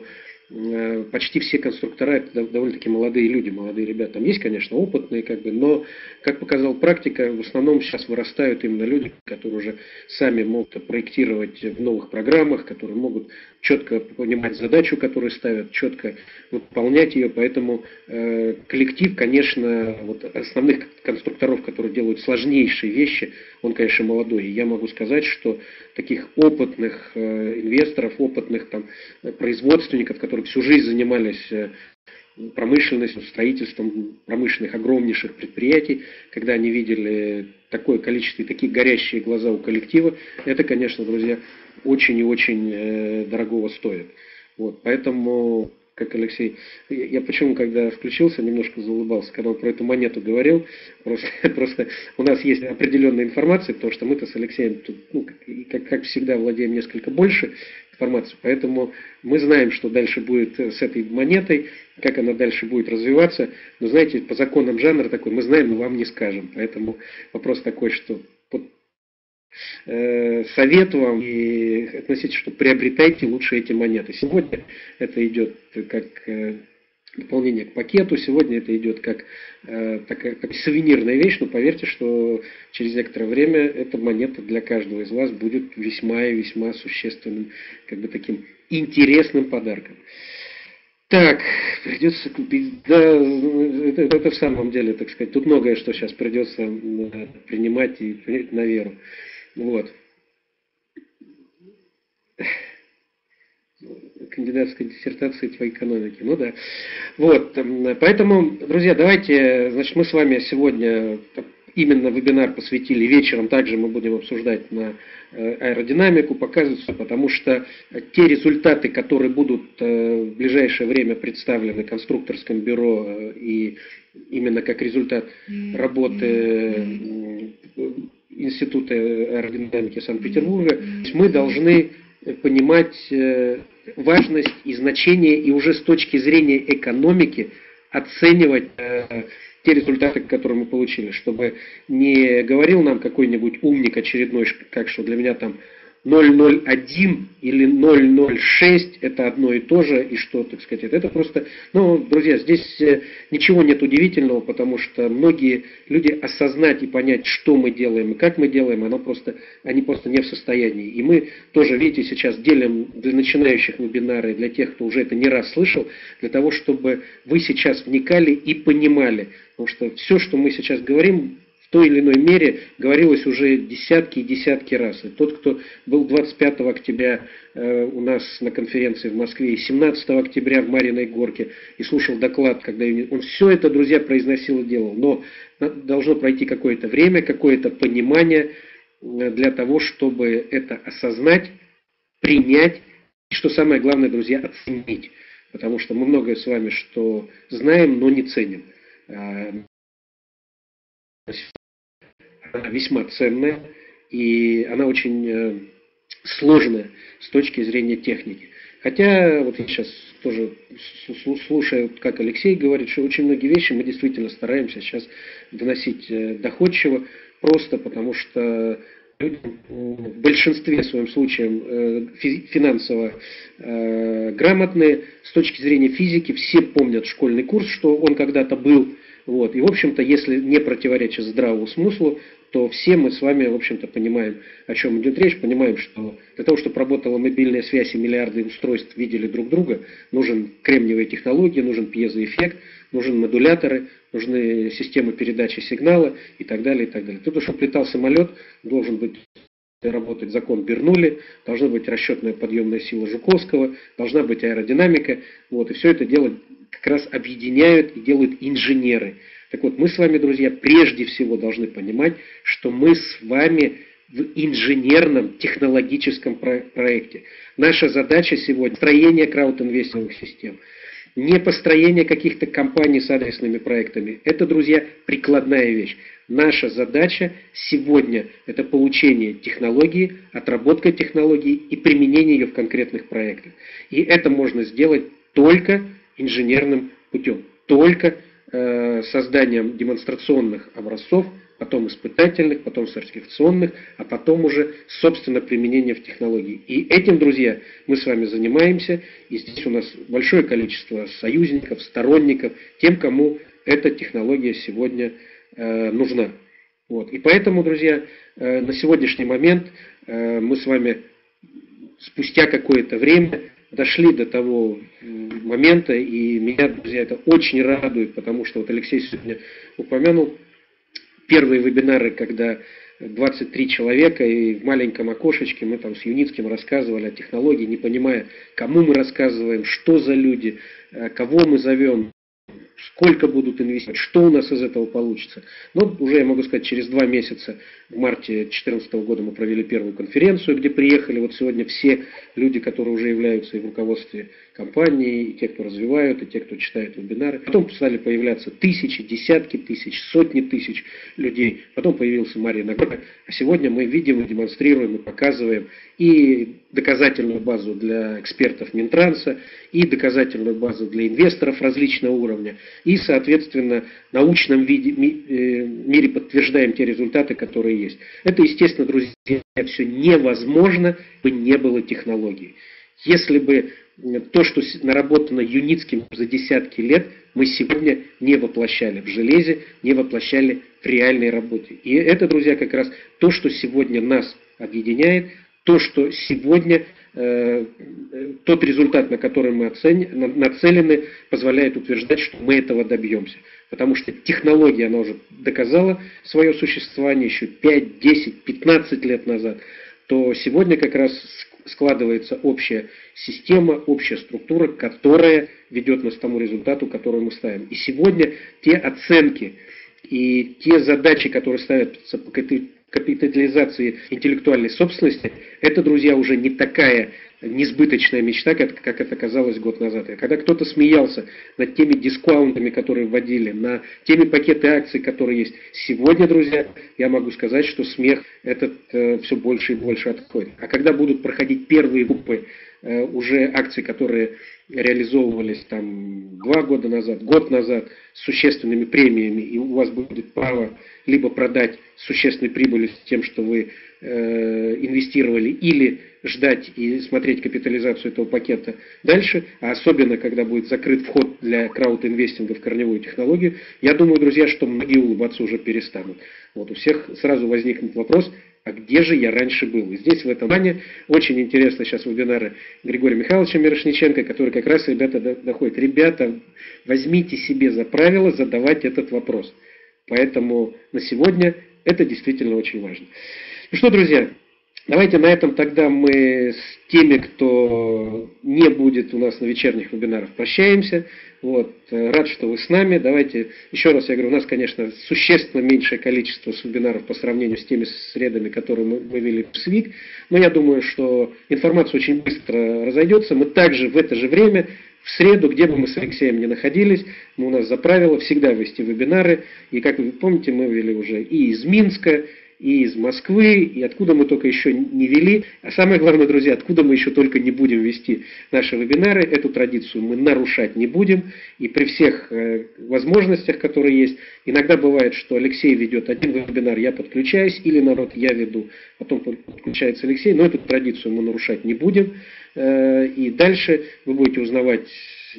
э, почти все конструктора это довольно-таки молодые люди, молодые ребята. Там есть, конечно, опытные, как бы, но, как показала практика, в основном сейчас вырастают именно люди, которые уже сами могут проектировать в новых программах, которые могут четко понимать задачу, которую ставят, четко выполнять ее. Поэтому э, коллектив, конечно, вот основных конструкторов, которые делают сложнейшие вещи, он, конечно, молодой. И я могу сказать, что таких опытных э, инвесторов, опытных там, производственников, которые всю жизнь занимались э, промышленностью, строительством промышленных огромнейших предприятий, когда они видели такое количество и такие горящие глаза у коллектива, это, конечно, друзья, очень и очень э, дорогого стоит. Вот, поэтому, как Алексей, я, я почему, когда включился, немножко заулыбался, когда он про эту монету говорил, просто, просто у нас есть определенная информация, потому что мы-то с Алексеем тут, ну, как, как всегда, владеем несколько больше информации, поэтому мы знаем, что дальше будет с этой монетой, как она дальше будет развиваться, но, знаете, по законам жанра такой, мы знаем, но вам не скажем, поэтому вопрос такой, что совет вам и относитесь, что приобретайте лучше эти монеты. Сегодня это идет как дополнение к пакету, сегодня это идет как такая как сувенирная вещь, но поверьте, что через некоторое время эта монета для каждого из вас будет весьма и весьма существенным, как бы таким интересным подарком. Так, придется купить, да, это, это в самом деле, так сказать, тут многое, что сейчас придется принимать и принять на веру. Вот. Кандидатской диссертации по экономике. Ну да. Вот. Поэтому, друзья, давайте, значит, мы с вами сегодня именно вебинар посвятили вечером, также мы будем обсуждать на аэродинамику, показывать, потому что те результаты, которые будут в ближайшее время представлены конструкторским бюро и именно как результат работы Института аэродинамики Санкт-Петербурга, мы должны понимать важность и значение и уже с точки зрения экономики оценивать те результаты, которые мы получили, чтобы не говорил нам какой-нибудь умник очередной, как что для меня там ноль ноль один или ноль ноль шесть это одно и то же, и что, так сказать, это просто, ну, друзья, здесь ничего нет удивительного, потому что многие люди осознать и понять, что мы делаем и как мы делаем, оно просто, они просто не в состоянии. И мы тоже, видите, сейчас делим для начинающих вебинары, для тех, кто уже это не раз слышал, для того, чтобы вы сейчас вникали и понимали, потому что все, что мы сейчас говорим, в той или иной мере говорилось уже десятки и десятки раз. И тот, кто был двадцать пятого октября э, у нас на конференции в Москве и семнадцатого октября в Мариной Горке и слушал доклад, когда он все это, друзья, произносил и делал. Но должно пройти какое-то время, какое-то понимание для того, чтобы это осознать, принять и, что самое главное, друзья, оценить. Потому что мы многое с вами что знаем, но не ценим. Она весьма ценная, и она очень сложная с точки зрения техники. Хотя, вот я сейчас тоже слушаю, как Алексей говорит, что очень многие вещи мы действительно стараемся сейчас доносить доходчиво, просто потому что люди в большинстве своем случаев финансово грамотные, с точки зрения физики, все помнят школьный курс, что он когда-то был. Вот. И, в общем-то, если не противоречит здравому смыслу, то все мы с вами, в общем-то, понимаем, о чем идет речь, понимаем, что для того, чтобы работала мобильная связь и миллиарды устройств видели друг друга, нужен кремниевые технологии, нужен пьезоэффект, нужны модуляторы, нужны системы передачи сигнала и так далее, и так далее. Для того, чтобы летал самолет, должен быть работать закон Бернулли, должна быть расчетная подъемная сила Жуковского, должна быть аэродинамика. Вот, и все это дело как раз объединяют и делают инженеры. Так вот, мы с вами, друзья, прежде всего должны понимать, что мы с вами в инженерном технологическом про- проекте. Наша задача сегодня – строение краудинвестинговых систем. Не построение каких-то компаний с адресными проектами. Это, друзья, прикладная вещь. Наша задача сегодня – это получение технологии, отработка технологии и применение ее в конкретных проектах. И это можно сделать только инженерным путем, только э, созданием демонстрационных образцов, потом испытательных, потом сертификационных, а потом уже, собственно, применение в технологии. И этим, друзья, мы с вами занимаемся, и здесь у нас большое количество союзников, сторонников, тем, кому эта технология сегодня э, нужна. Вот. И поэтому, друзья, э, на сегодняшний момент э, мы с вами спустя какое-то время дошли до того момента, и меня, друзья, это очень радует, потому что вот Алексей сегодня упомянул первые вебинары, когда двадцать три человека, и в маленьком окошечке мы там с Юницким рассказывали о технологии, не понимая, кому мы рассказываем, что за люди, кого мы зовем, сколько будут инвестировать, что у нас из этого получится. Но уже, я могу сказать, через два месяца, в марте две тысячи четырнадцатого года мы провели первую конференцию, где приехали вот сегодня все люди, которые уже являются и в руководстве компании, и те, кто развивают, и те, кто читает вебинары. Потом стали появляться тысячи, десятки тысяч, сотни тысяч людей. Потом появился Марина Горка. А сегодня мы видим и демонстрируем, и показываем и доказательную базу для экспертов Минтранса, и доказательную базу для инвесторов различного уровня, и, соответственно, в научном виде, мире подтверждаем те результаты, которые есть. Это, естественно, друзья, все невозможно, бы не было технологий. Если бы то, что наработано Юницким за десятки лет, мы сегодня не воплощали в железе, не воплощали в реальной работе. И это, друзья, как раз то, что сегодня нас объединяет, то, что сегодня э, тот результат, на который мы оцен... нацелены, позволяет утверждать, что мы этого добьемся. Потому что технология, она уже доказала свое существование еще пять, десять, пятнадцать лет назад, то сегодня как раз складывается общая система, общая структура, которая ведет нас к тому результату, который мы ставим. И сегодня те оценки и те задачи, которые ставятся по капитализации интеллектуальной собственности, это, друзья, уже не такая несбыточная мечта, как, как это казалось год назад. И когда кто-то смеялся над теми дискаунтами, которые вводили, на теми пакеты акций, которые есть сегодня, друзья, я могу сказать, что смех этот э, все больше и больше отходит. А когда будут проходить первые группы э, уже акций, которые реализовывались там два года назад, год назад, с существенными премиями, и у вас будет право либо продать с существенной прибылью с тем, что вы э, инвестировали, или ждать и смотреть капитализацию этого пакета дальше, а особенно, когда будет закрыт вход для краудинвестинга в корневую технологию, я думаю, друзья, что многие улыбаться уже перестанут. Вот, у всех сразу возникнет вопрос, а где же я раньше был? И здесь, в этом плане, очень интересно сейчас вебинары Григория Михайловича Мирошниченко, который как раз, ребята, доходит. Ребята, возьмите себе за правило задавать этот вопрос. Поэтому на сегодня это действительно очень важно. Ну что, друзья, давайте на этом тогда мы с теми, кто не будет у нас на вечерних вебинарах, прощаемся. Вот. Рад, что вы с нами. Давайте, еще раз я говорю, у нас, конечно, существенно меньшее количество вебинаров по сравнению с теми средами, которые мы, мы вели в СВИК. Но я думаю, что информация очень быстро разойдется. Мы также в это же время, в среду, где бы мы с Алексеем ни находились, мы у нас за правило всегда вести вебинары. И, как вы помните, мы вели уже и из Минска, и из Москвы, и откуда мы только еще не вели. А самое главное, друзья, откуда мы еще только не будем вести наши вебинары, эту традицию мы нарушать не будем. И при всех э, возможностях, которые есть, иногда бывает, что Алексей ведет один вебинар, я подключаюсь, или народ я веду, потом подключается Алексей, но эту традицию мы нарушать не будем. Э, и дальше вы будете узнавать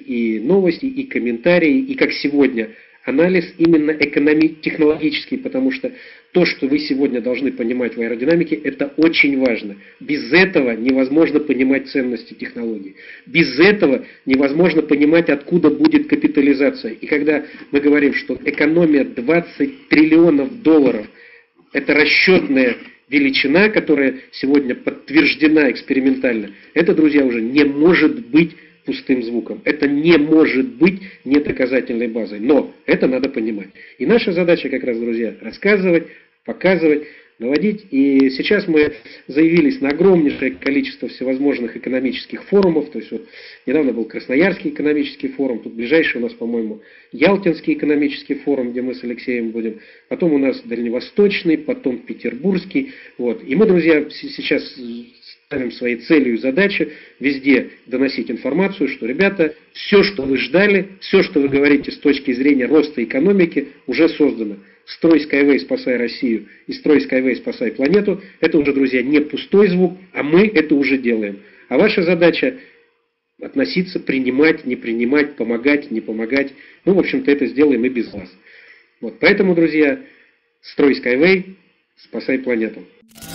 и новости, и комментарии, и как сегодня анализ именно экономи-технологический, потому что то, что вы сегодня должны понимать в аэродинамике, это очень важно. Без этого невозможно понимать ценности технологий. Без этого невозможно понимать, откуда будет капитализация. И когда мы говорим, что экономия двадцать триллионов долларов, это расчетная величина, которая сегодня подтверждена экспериментально, это, друзья, уже не может быть пустым звуком. Это не может быть недоказательной базой. Но это надо понимать. И наша задача как раз, друзья, рассказывать, показывать, наводить. И сейчас мы заявились на огромнейшее количество всевозможных экономических форумов. То есть вот недавно был Красноярский экономический форум. Тут ближайший у нас, по-моему, Ялтинский экономический форум, где мы с Алексеем будем. Потом у нас Дальневосточный, потом Петербургский. Вот. И мы, друзья, сейчас ставим своей целью и задачей везде доносить информацию, что, ребята, все, что вы ждали, все, что вы говорите с точки зрения роста экономики, уже создано. Строй Skyway, спасай Россию, и строй Skyway, спасай планету, это уже, друзья, не пустой звук, а мы это уже делаем. А ваша задача относиться, принимать, не принимать, помогать, не помогать. Ну, в общем-то, это сделаем и без вас. Вот, поэтому, друзья, строй Skyway, спасай планету.